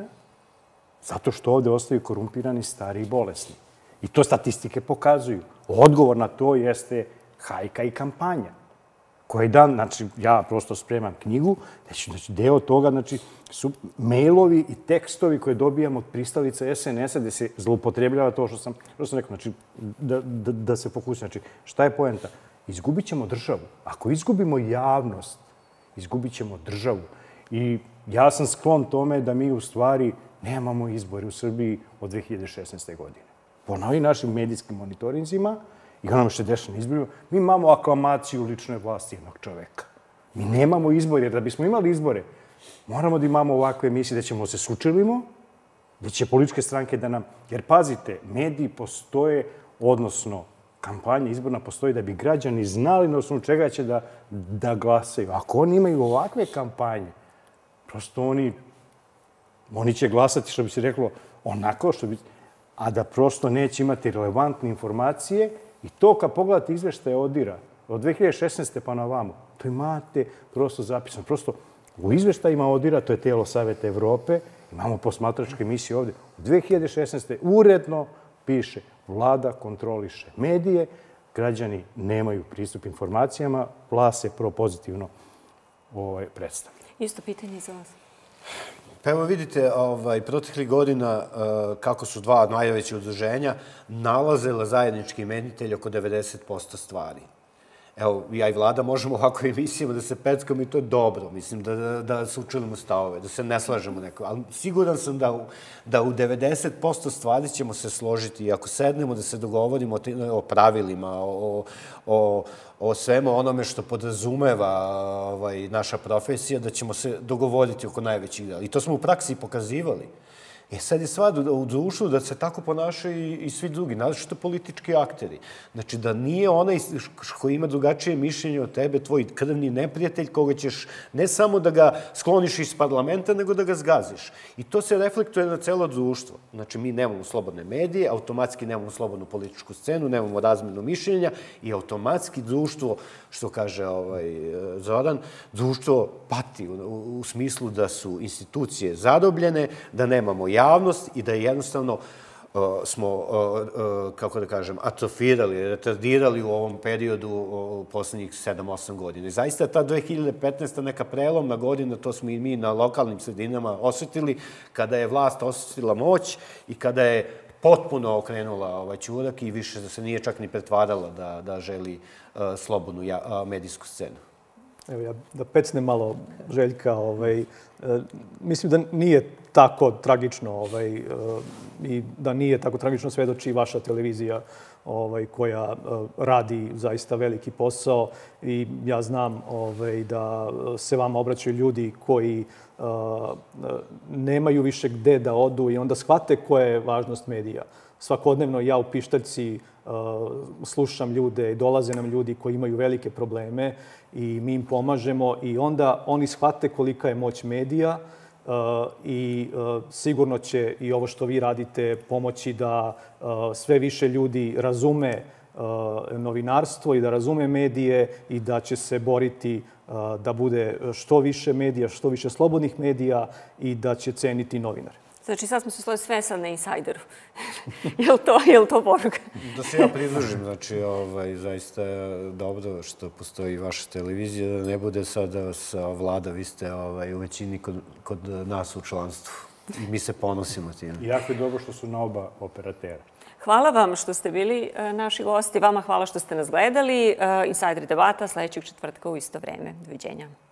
zato što ovde ostaju korumpirani, stari i bolesni. I to statistike pokazuju. Odgovor na to jeste hajka i kampanja. Koji dan, znači, ja prosto spremam knjigu, znači, deo toga, znači, su mailovi i tekstovi koje dobijam od pristalica S N S-a gde se zloupotrebljava to što sam, što sam rekao, znači, da, da, da se fokusira. Znači, šta je poenta? Izgubit ćemo državu. Ako izgubimo javnost, izgubit ćemo državu. I ja sam sklon tome da mi u stvari nemamo izbore u Srbiji od dve hiljade šesnaeste. godine. Po novim našim medijskim monitorinzima i onome što je dešava na izborima, mi imamo aklamaciju lične vlasti jednog čoveka. Mi nemamo izbore, jer da bismo imali izbore, moramo da imamo ovakve emisije da ćemo se sučelimo, da će političke stranke da nam... Jer pazite, mediji postoje, odnosno kampanja izborna postoji da bi građani znali na osnovu čega će da, da glasaju. Ako oni imaju ovakve kampanje, prosto oni, oni će glasati, što bi se reklo, onako što bi... a da prosto neće imati relevantne informacije i to kad pogledate izveštaje ODIR-a od dve hiljade šesnaeste. pa na vamo, to imate prosto zapisano. Prosto u izveštajima ODIR-a, to je telo Saveta Evrope, imamo posmatračke emisije ovde, u dve hiljade šesnaeste. uredno piše vlada kontroliše medije, građani nemaju pristup informacijama, vlast se propozitivno ovaj, predstavlja. Isto pitanje za vas. Pa evo vidite, ovaj, proteklih godina kako su dva najveća udruženja nalazila zajednički imenitelj oko devedeset posto stvari. Evo, ja i vlada možemo ovako emisijama da se peckamo i to je dobro. Mislim, da, da, da se učelimo stavove, da se ne slažemo neko. Ali siguran sam da u, da u devedeset posto stvari ćemo se složiti. I ako sednemo da se dogovorimo o, o pravilima, o, o, o svemu onome što podrazumeva ovaj, naša profesija, da ćemo se dogovoriti oko najvećih dela. I to smo u praksi pokazivali. E sad je stvar u društvu da se tako ponašaju i svi drugi, naročito politički akteri. Znači da nije onaj koji ima drugačije mišljenje od tebe, tvoj krvni neprijatelj, koga ćeš ne samo da ga skloniš iz parlamenta, nego da ga zgaziš. I to se reflektuje na celo društvo. Znači mi nemamo slobodne medije, automatski nemamo slobodnu političku scenu, nemamo razmenu mišljenja i automatski društvo, što kaže Zoran, društvo pati u smislu da su institucije zarobljene, da nemamo javnost i da jednostavno smo, kako da kažem, atrofirali, retardirali u ovom periodu poslednjih sedam osam godina. I zaista ta dve hiljade petnaesta. neka prelomna godina, to smo i mi na lokalnim sredinama osetili, kada je vlast osetila moć i kada je potpuno okrenula ovaj ćurak i više se nije čak ni pretvarala da želi slobodnu medijsku scenu. Evo ja da pecnem malo Željka, mislim da nije tako tragično i da nije tako tragično svedoči vaša televizija koja radi zaista veliki posao i ja znam da se vama obraćaju ljudi koji nemaju više gde da odu i onda shvate koja je važnost medija. Svakodnevno ja u Pištaljci slušam ljude i dolaze nam ljudi koji imaju velike probleme i mi im pomažemo i onda oni shvate kolika je moć medija i sigurno će i ovo što vi radite pomoći da sve više ljudi razume novinarstvo i da razume medije i da će se boriti da bude što više medija, što više slobodnih medija i da će ceniti novinare. Znači, sad smo se složili sve sad na Insajderu. Je li to poruka? Da se ja pridružim. Znači, zaista je dobro što postoji vaša televizija, da ne bude sada sa vlada. Vi ste u većini kod nas u članstvu. I mi se ponosimo tim. Jako je dobro što su na oba operatera. Hvala vam što ste bili naši gosti. Vama hvala što ste nas gledali. Insajder debata sledećeg četvrtka u isto vreme. Doviđenja.